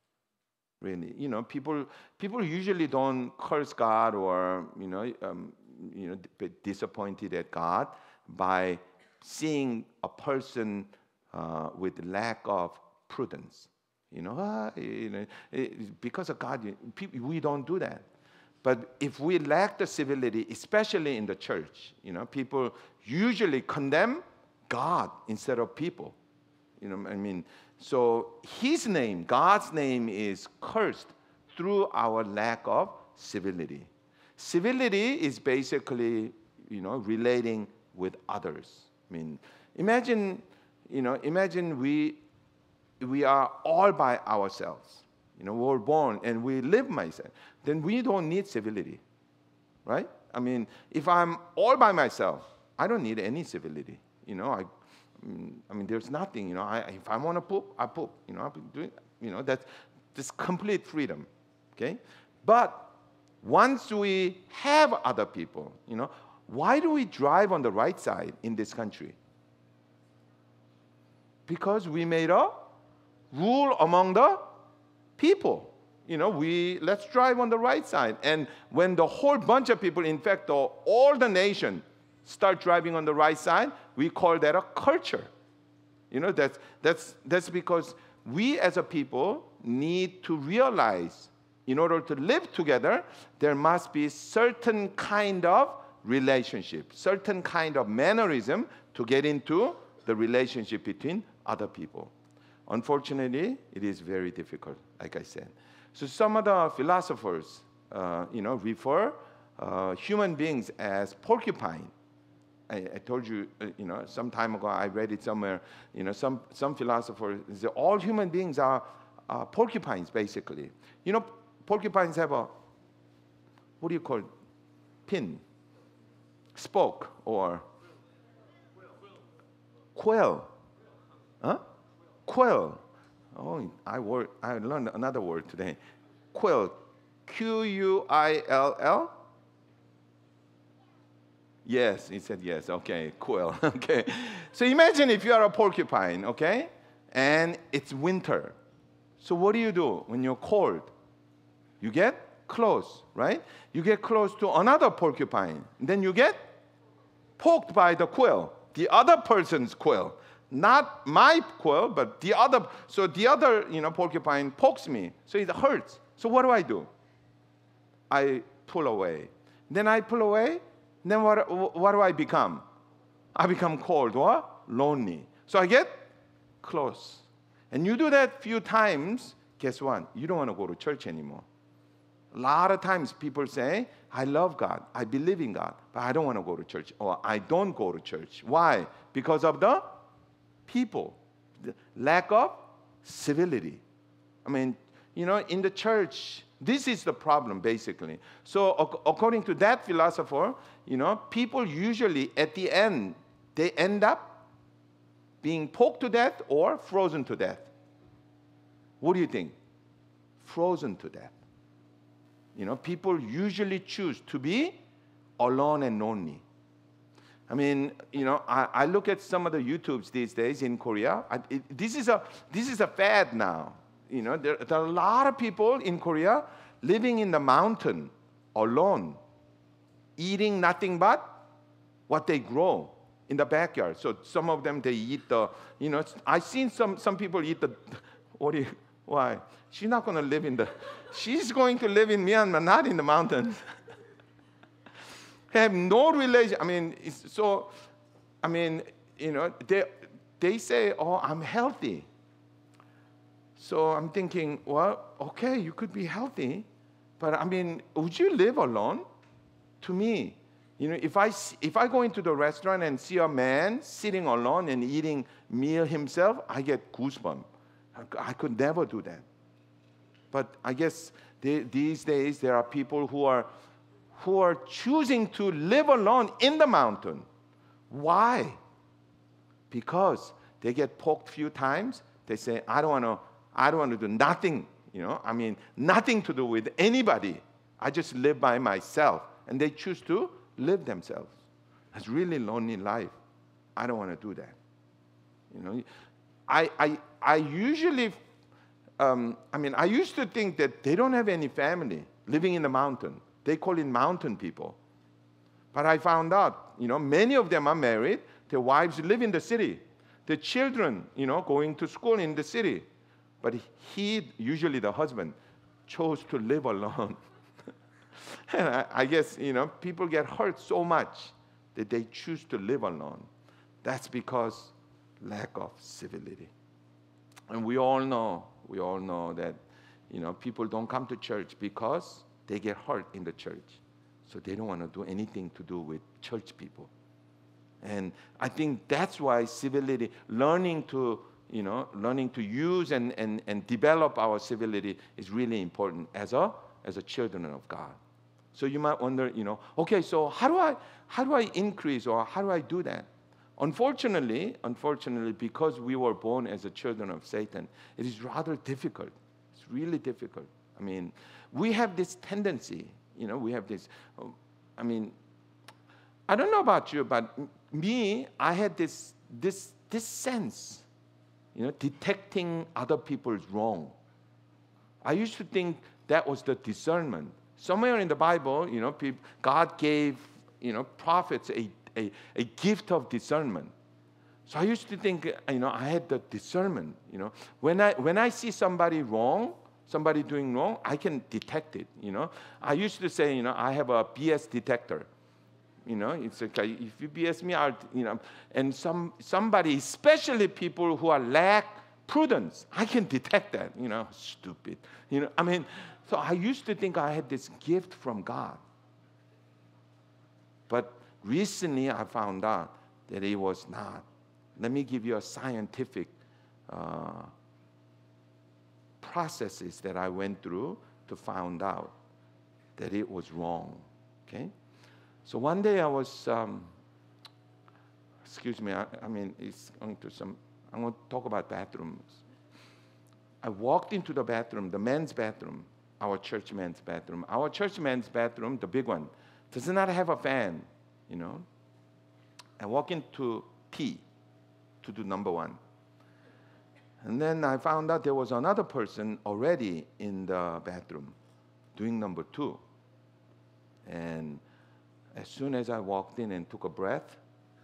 Really, you know, people people usually don't curse God or, you know, um, you know, be disappointed at God by seeing a person uh, with lack of prudence. You know, ah, you know, it, because of God, we don't do that. But if we lack the civility, especially in the church, you know, people usually condemn God instead of people. You know, I mean, so His name, God's name, is cursed through our lack of civility. Civility is basically, you know, relating with others. I mean, imagine, you know, imagine we we are all by ourselves. You know, we're born and we live myself. Then we don't need civility, right? I mean, if I'm all by myself, I don't need any civility. You know, I. I mean, there's nothing, you know, I, if I want to poop, I poop, you know, I'll be doing, you know, that's this complete freedom, okay? But once we have other people, you know, why do we drive on the right side in this country? Because we made a rule among the people. You know, we, let's drive on the right side. And when the whole bunch of people, in fact, the, all the nation, start driving on the right side, we call that a culture. You know, that's, that's, that's because we as a people need to realize in order to live together, there must be certain kind of relationship, certain kind of mannerism to get into the relationship between other people. Unfortunately, it is very difficult, like I said. So some of the philosophers, uh, you know, refer uh, human beings as porcupine. I, I told you, uh, you know, some time ago, I read it somewhere, you know, some, some philosophers say all human beings are uh, porcupines, basically. You know, porcupines have a, what do you call it? Pin, spoke, or quail. Huh? Quail. Oh, I, word, I learned another word today. Quail. Q U I L L. Yes, he said yes. Okay, quail. Okay. So imagine if you are a porcupine, okay, and it's winter. So what do you do when you're cold? You get close, right? You get close to another porcupine. Then you get poked by the quail, the other person's quail. Not my quail, but the other. So the other, you know, porcupine pokes me. So it hurts. So what do I do? I pull away. Then I pull away. Then what, what do I become? I become cold or lonely. So I get close. And you do that a few times, guess what? You don't want to go to church anymore. A lot of times people say, I love God, I believe in God, but I don't want to go to church, or I don't go to church. Why? Because of the people, the lack of civility. I mean, you know, in the church, this is the problem, basically. So according to that philosopher, you know, people usually, at the end, they end up being poked to death or frozen to death. What do you think? Frozen to death. You know, people usually choose to be alone and lonely. I mean, you know, I, I look at some of the YouTubes these days in Korea. I, it, this is a this is a fad now. You know, there, there are a lot of people in Korea living in the mountain alone, eating nothing but what they grow in the backyard. So some of them, they eat the, you know, I've seen some, some people eat the, what do you, why? She's not going to live in the, she's going to live in Myanmar, not in the mountains. Have no relation, I mean, it's so, I mean, you know, they, they say, oh, I'm healthy. So I'm thinking, well, okay, you could be healthy, but I mean, would you live alone? To me, you know, if I, if I go into the restaurant and see a man sitting alone and eating meal himself, I get goosebumps. I could never do that. But I guess they, these days there are people who are, who are choosing to live alone in the mountain. Why? Because they get poked a few times. They say, I don't want to, I don't want to do nothing. You know, I mean, nothing to do with anybody. I just live by myself. And they choose to live themselves. That's really lonely life. I don't want to do that. You know, I, I, I usually, um, I mean, I used to think that they don't have any family living in the mountain. They call it mountain people. But I found out, you know, many of them are married. Their wives live in the city. Their children, you know, going to school in the city. But he, usually the husband, chose to live alone. And I, I guess, you know, people get hurt so much that they choose to live alone. That's because lack of civility. And we all know, we all know that, you know, people don't come to church because they get hurt in the church. So they don't want to do anything to do with church people. And I think that's why civility, learning to, you know, learning to use and, and, and develop our civility is really important as a, as a children of God. So you might wonder, you know, okay, so how do I, how do I increase or how do I do that? Unfortunately, unfortunately, because we were born as a children of Satan, it is rather difficult. It's really difficult. I mean, we have this tendency, you know, we have this, I mean, I don't know about you, but me, I had this, this, this sense, you know, detecting other people's wrong. I used to think that was the discernment. Somewhere in the Bible, you know, God gave, you know, prophets a, a, a gift of discernment. So I used to think, you know, I had the discernment, you know. When I, when I see somebody wrong, somebody doing wrong, I can detect it, you know. I used to say, you know, I have a B S detector. You know, it's like, if you B S me, I'll, you know, and some, somebody, especially people who are lack prudence, I can detect that, you know, stupid. You know, I mean, so I used to think I had this gift from God. But recently I found out that it was not. Let me give you a scientific uh, processes that I went through to find out that it was wrong, okay? So one day I was, um, excuse me, I, I mean, it's going to some, I'm going to talk about bathrooms. I walked into the bathroom, the men's bathroom, our church men's bathroom. Our church men's bathroom, the big one, does not have a fan, you know. I walk into P to do number one. And then I found out there was another person already in the bathroom doing number two. And as soon as I walked in and took a breath,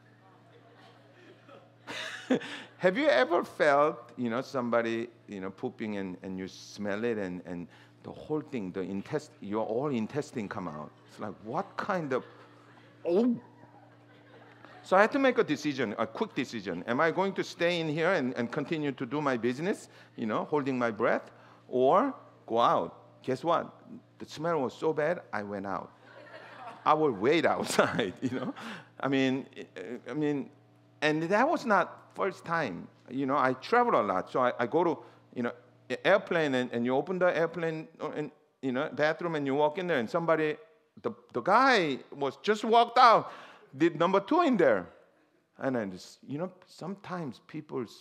have you ever felt, you know, somebody, you know, pooping and, and you smell it and, and the whole thing, the intest, your all intestine come out. It's like, what kind of, oh. So I had to make a decision, a quick decision. Am I going to stay in here and, and continue to do my business, you know, holding my breath, or go out? Guess what? The smell was so bad, I went out. I would wait outside, you know. I mean, I mean, and that was not first time. You know, I travel a lot, so I, I go to, you know, airplane, and, and you open the airplane, and, you know, bathroom, and you walk in there, and somebody, the, the guy was just walked out, did number two in there. And I just, you know, sometimes people's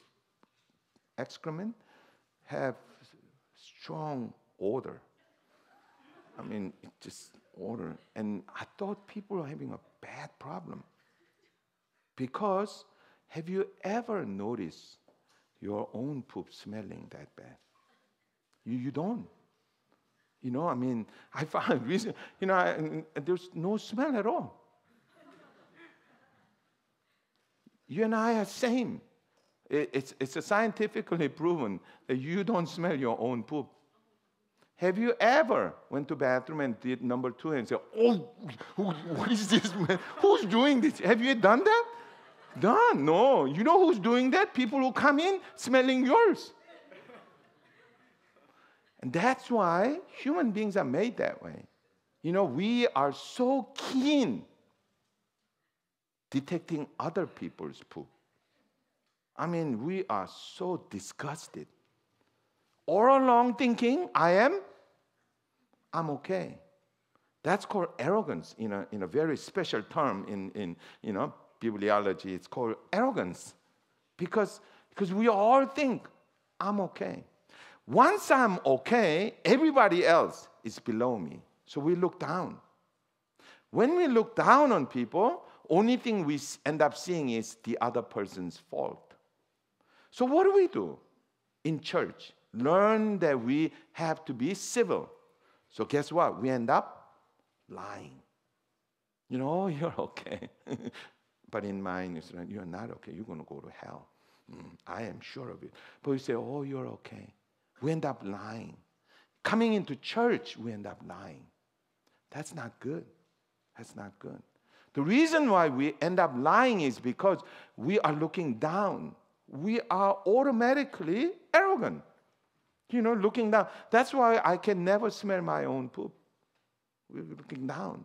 excrement have strong odor. I mean, it just order. And I thought people were having a bad problem. Because have you ever noticed your own poop smelling that bad? You, you don't. You know, I mean, I found reason, you know, I, there's no smell at all. You and I are same. It, it's, it's scientifically proven that you don't smell your own poop. Have you ever went to bathroom and did number two and said, oh, who, what is this, man? Who's doing this? Have you done that? Done, no. You know who's doing that? People who come in smelling yours. And that's why human beings are made that way. You know, we are so keen detecting other people's poop. I mean, we are so disgusted. All along thinking, I am, I'm okay. That's called arrogance in a, in a very special term in, in you know, bibliology. It's called arrogance. Because, because we all think, I'm okay. Once I'm okay, everybody else is below me. So we look down. When we look down on people, only thing we end up seeing is the other person's fault. So what do we do in church? Learn that we have to be civil. So guess what? We end up lying. You know, you're okay. But in mind, it's like, you're not okay. You're going to go to hell. Mm, I am sure of it. But we say, oh, you're okay. We end up lying. Coming into church, we end up lying. That's not good. That's not good. The reason why we end up lying is because we are looking down. We are automatically arrogant. You know, looking down. That's why I can never smell my own poop. We're looking down.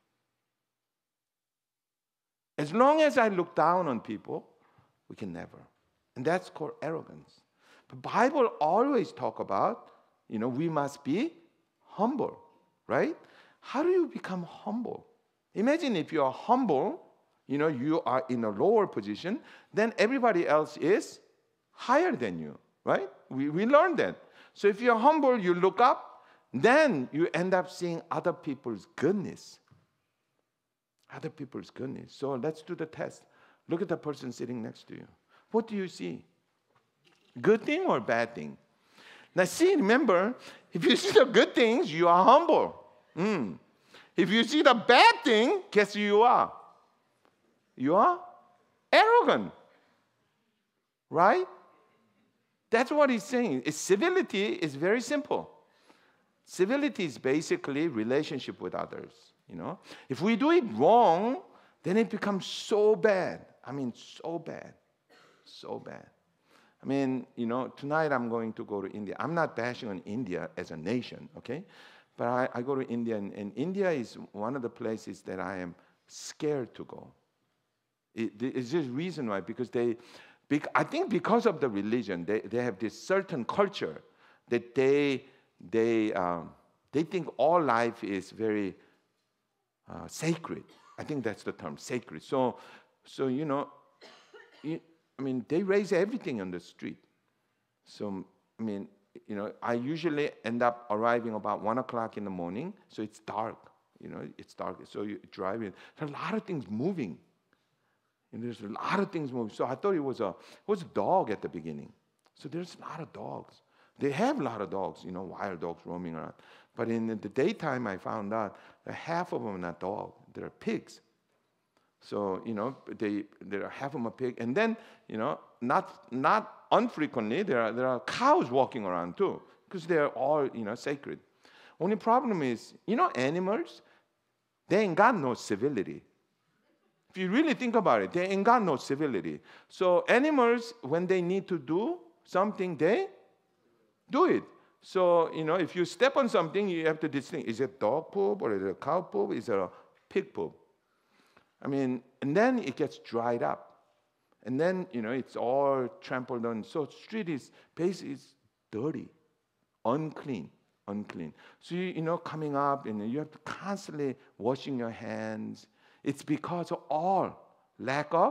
As long as I look down on people, we can never. And that's called arrogance. The Bible always talk about, you know, we must be humble, right? How do you become humble? Imagine if you are humble, you know, you are in a lower position, then everybody else is higher than you, right? We, we learned that. So if you're humble, you look up, then you end up seeing other people's goodness. Other people's goodness. So let's do the test. Look at the person sitting next to you. What do you see? Good thing or bad thing? Now see, remember, if you see the good things, you are humble. Mm. If you see the bad thing, guess who you are? You are arrogant. Right? That's what he's saying. It's civility is very simple. Civility is basically relationship with others. You know, if we do it wrong, then it becomes so bad. I mean, so bad, so bad. I mean, you know, tonight I'm going to go to India. I'm not bashing on India as a nation, okay? But I, I go to India, and, and India is one of the places that I am scared to go. It, it's just reason why, because they, I think because of the religion, they, they have this certain culture that they, they, um, they think all life is very uh, sacred. I think that's the term, sacred. So, so you know, you, I mean, they raise everything on the street. So, I mean, you know, I usually end up arriving about one o'clock in the morning, so it's dark. You know, it's dark. So you drive in. There's a lot of things moving. And there's a lot of things moving. So I thought it was a it was a dog at the beginning. So there's a lot of dogs. They have a lot of dogs, you know, wild dogs roaming around. But in the daytime, I found out that half of them are not dogs. They're pigs. So, you know, they there are half of them are pig. And then, you know, not not unfrequently, there are there are cows walking around too, because they're all, you know, sacred. Only problem is, you know, animals, they ain't got no civility. If you really think about it, they ain't got no civility. So animals, when they need to do something, they do it. So, you know, if you step on something, you have to distinguish, is it dog poop or is it a cow poop? Is it a pig poop? I mean, and then it gets dried up. And then, you know, it's all trampled on. So street is basically it's dirty, unclean, unclean. So, you, you know, coming up, and you have to constantly washing your hands. It's because of all lack of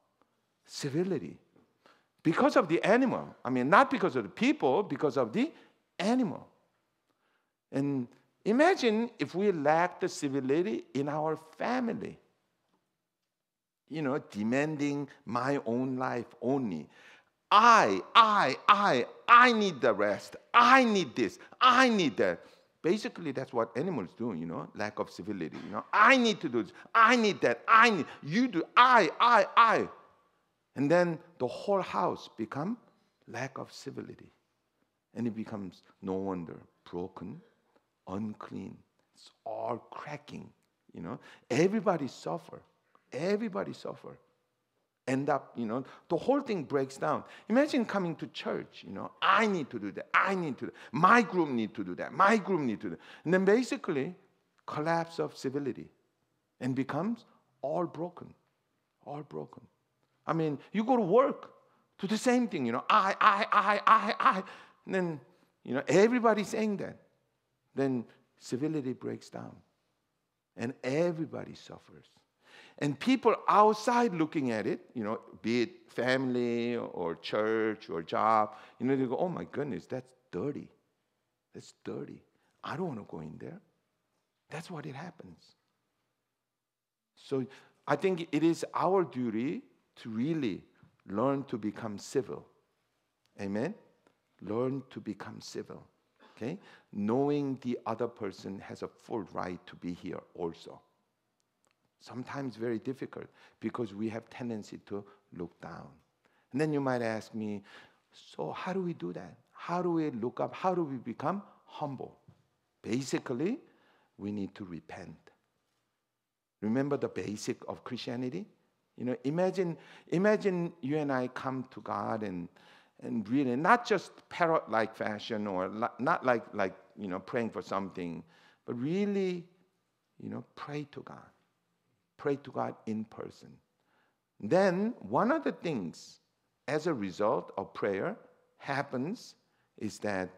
civility. Because of the animal. I mean, not because of the people, because of the animal. And Imagine if we lacked the civility in our family. You know, demanding my own life only. I, I, I, I need the rest. I need this. I need that. Basically, that's what animals do, you know, lack of civility. You know, I need to do this. I need that. I need, you do, I, I, I. And then the whole house become lack of civility. And it becomes, no wonder, broken, unclean. It's all cracking, you know. Everybody suffer. Everybody suffer. End up, you know, the whole thing breaks down. Imagine coming to church, you know, I need to do that. I need to do that. My group need to do that. My group need to do that. And then basically, collapse of civility. And becomes all broken. All broken. I mean, you go to work, to the same thing, you know, I, I, I, I, I. And then, you know, everybody saying that. Then civility breaks down. And everybody suffers. And people outside looking at it, you know, be it family or church or job, you know, they go, oh my goodness, that's dirty. That's dirty. I don't want to go in there. That's what it happens. So I think it is our duty to really learn to become civil. Amen? Learn to become civil. Okay? Knowing the other person has a full right to be here also. Sometimes very difficult because we have tendency to look down. And then you might ask me, so how do we do that? How do we look up? How do we become humble? Basically, we need to repent. Remember the basic of Christianity? You know, imagine, imagine you and I come to God and and really not just parrot-like fashion or not like like you know praying for something, but really, you know, pray to God. Pray to God in person. Then one of the things as a result of prayer happens is that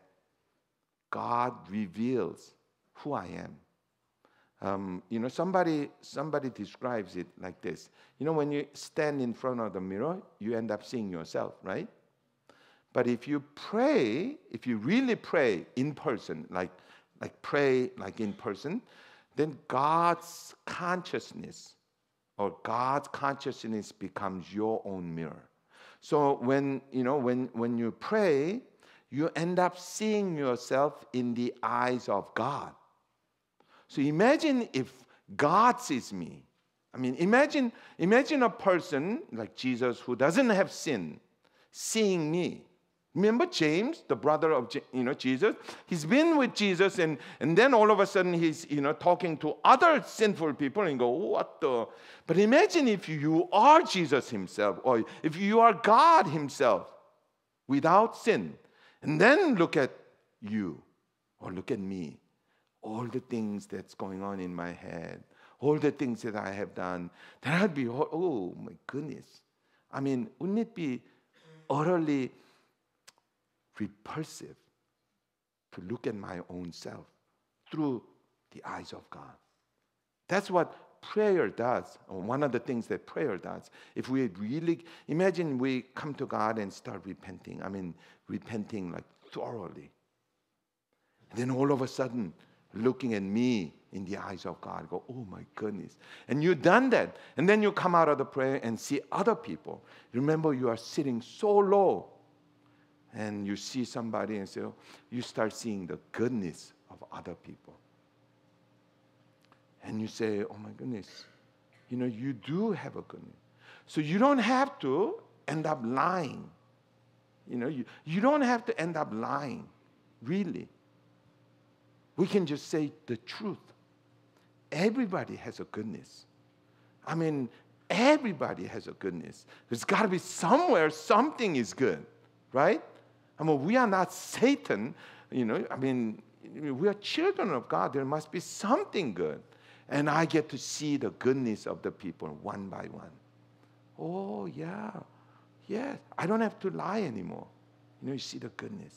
God reveals who I am. Um, you know, somebody somebody describes it like this. You know, when you stand in front of the mirror, you end up seeing yourself, right? But if you pray, if you really pray in person, like like pray like in person, then God's consciousness or God's consciousness becomes your own mirror. So when you know when when you pray, you end up seeing yourself in the eyes of God. So imagine if God sees me. I mean, imagine imagine a person like Jesus who doesn't have sin seeing me. Remember James, the brother of you know Jesus? He's been with Jesus, and, and then all of a sudden he's you know talking to other sinful people and go, what the? But imagine if you are Jesus himself, or if you are God himself without sin, and then look at you, or look at me, all the things that's going on in my head, all the things that I have done, then I'd be, oh my goodness. I mean, wouldn't it be utterly repulsive to look at my own self through the eyes of God? That's what prayer does, or one of the things that prayer does. If we really, imagine we come to God and start repenting, I mean, repenting like thoroughly. And then all of a sudden, looking at me in the eyes of God, go, oh my goodness. And you've done that. And then you come out of the prayer and see other people. Remember, you are sitting so low. And you see somebody and say, you start seeing the goodness of other people. And you say, oh my goodness, you know, you do have a goodness. So you don't have to end up lying. You know, you, you don't have to end up lying, really. We can just say the truth. Everybody has a goodness. I mean, everybody has a goodness. There's got to be somewhere something is good, right? I mean, we are not Satan, you know. I mean, we are children of God. There must be something good. And I get to see the goodness of the people one by one. Oh, yeah. Yeah. I don't have to lie anymore. You know, you see the goodness.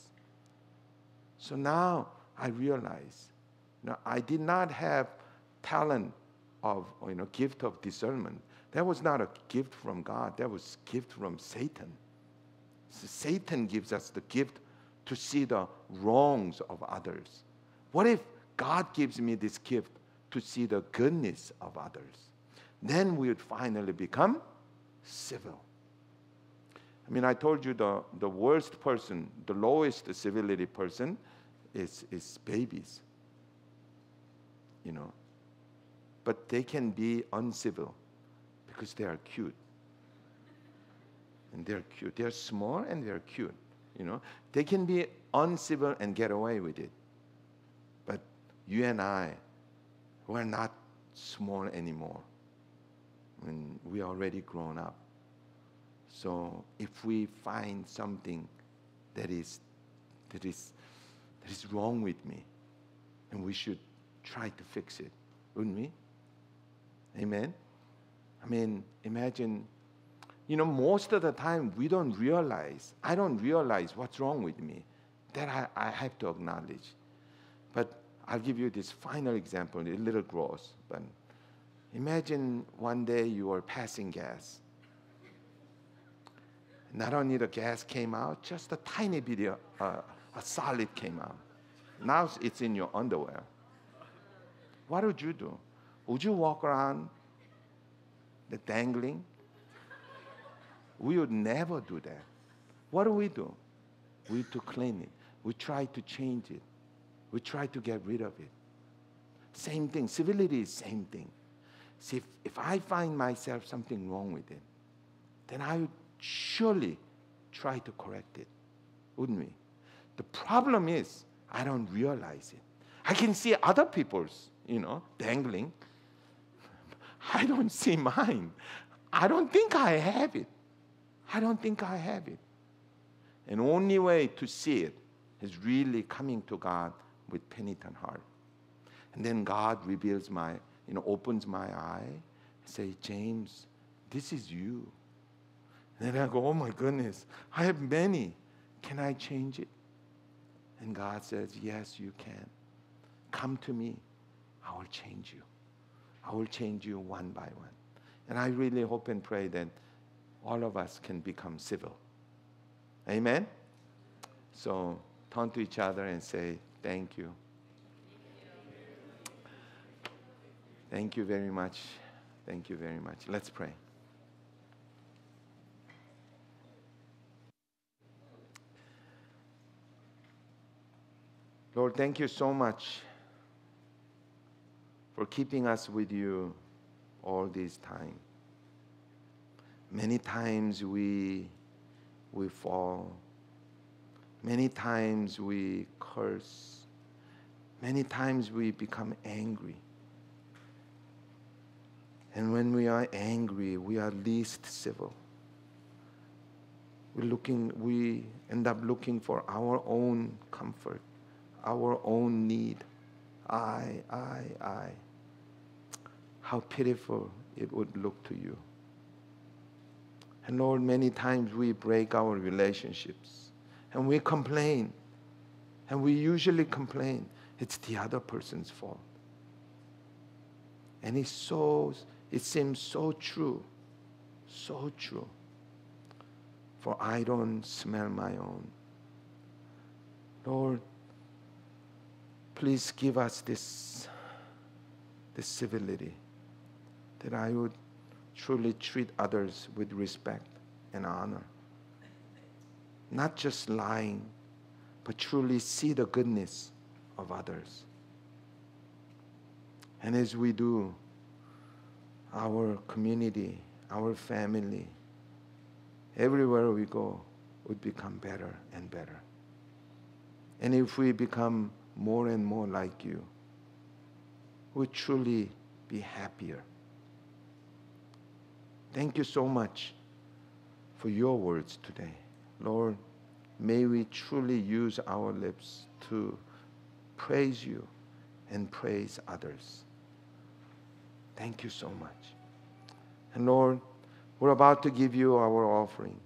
So now I realize, you know, I did not have talent of, you know, gift of discernment. That was not a gift from God. That was a gift from Satan. So Satan gives us the gift to see the wrongs of others. What if God gives me this gift to see the goodness of others. Then we would finally become civil. I mean, I told you the, the worst person, the lowest civility person is, is babies. You know. But they can be uncivil because they are cute. And they're cute. They're small and they're cute. You know. They can be uncivil and get away with it. But you and I, we're not small anymore. I mean, we are already grown up. So if we find something that is that is that is wrong with me, and we should try to fix it, wouldn't we? Amen. I mean, imagine, you know, most of the time we don't realize, I don't realize what's wrong with me. That I, I have to acknowledge. But I'll give you this final example, a little gross, but imagine one day you are passing gas. Not only the gas came out, just a tiny bit of uh, a solid came out. Now it's in your underwear. What would you do? Would you walk around the dangling? We would never do that. What do we do? We to clean it. We try to change it. We try to get rid of it. Same thing. Civility is same thing. See, if, if I find myself something wrong with it, then I would surely try to correct it, wouldn't we? The problem is I don't realize it. I can see other people's, you know, dangling. I don't see mine. I don't think I have it. I don't think I have it. And only way to see it is really coming to God with penitent heart. And then God reveals my, you know, opens my eye, say, James, this is you. And then I go, oh my goodness, I have many. Can I change it? And God says, yes, you can. Come to me. I will change you. I will change you one by one. And I really hope and pray that all of us can become civil. Amen? So turn to each other and say, thank you. Thank you very much. Thank you very much. Let's pray. Lord, thank you so much for keeping us with you all this time. Many times we, we fall. Many times we curse. Many times we become angry. And when we are angry, we are least civil. We're looking, we end up looking for our own comfort, our own need. I, I, I. How pitiful it would look to you. And Lord, many times we break our relationships and we complain. And we usually complain. It's the other person's fault. And it's so, it seems so true, so true. For I don't smell my own. Lord, please give us this, this civility, that I would truly treat others with respect and honor. Not just lying, but truly see the goodness of others. And as we do, our community, our family, everywhere we go would become better and better. And if we become more and more like you, we'll truly be happier. Thank you so much for your words today. Lord, may we truly use our lips to praise you and praise others. Thank you so much. And Lord, we're about to give you our offering,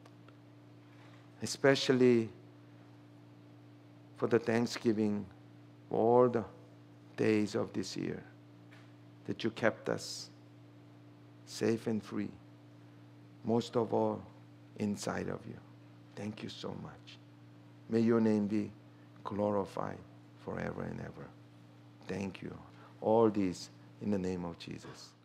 especially for the Thanksgiving, for all the days of this year that you kept us safe and free, most of all inside of you. Thank you so much. May your name be glorified forever and ever. thank you. All these in the name of Jesus.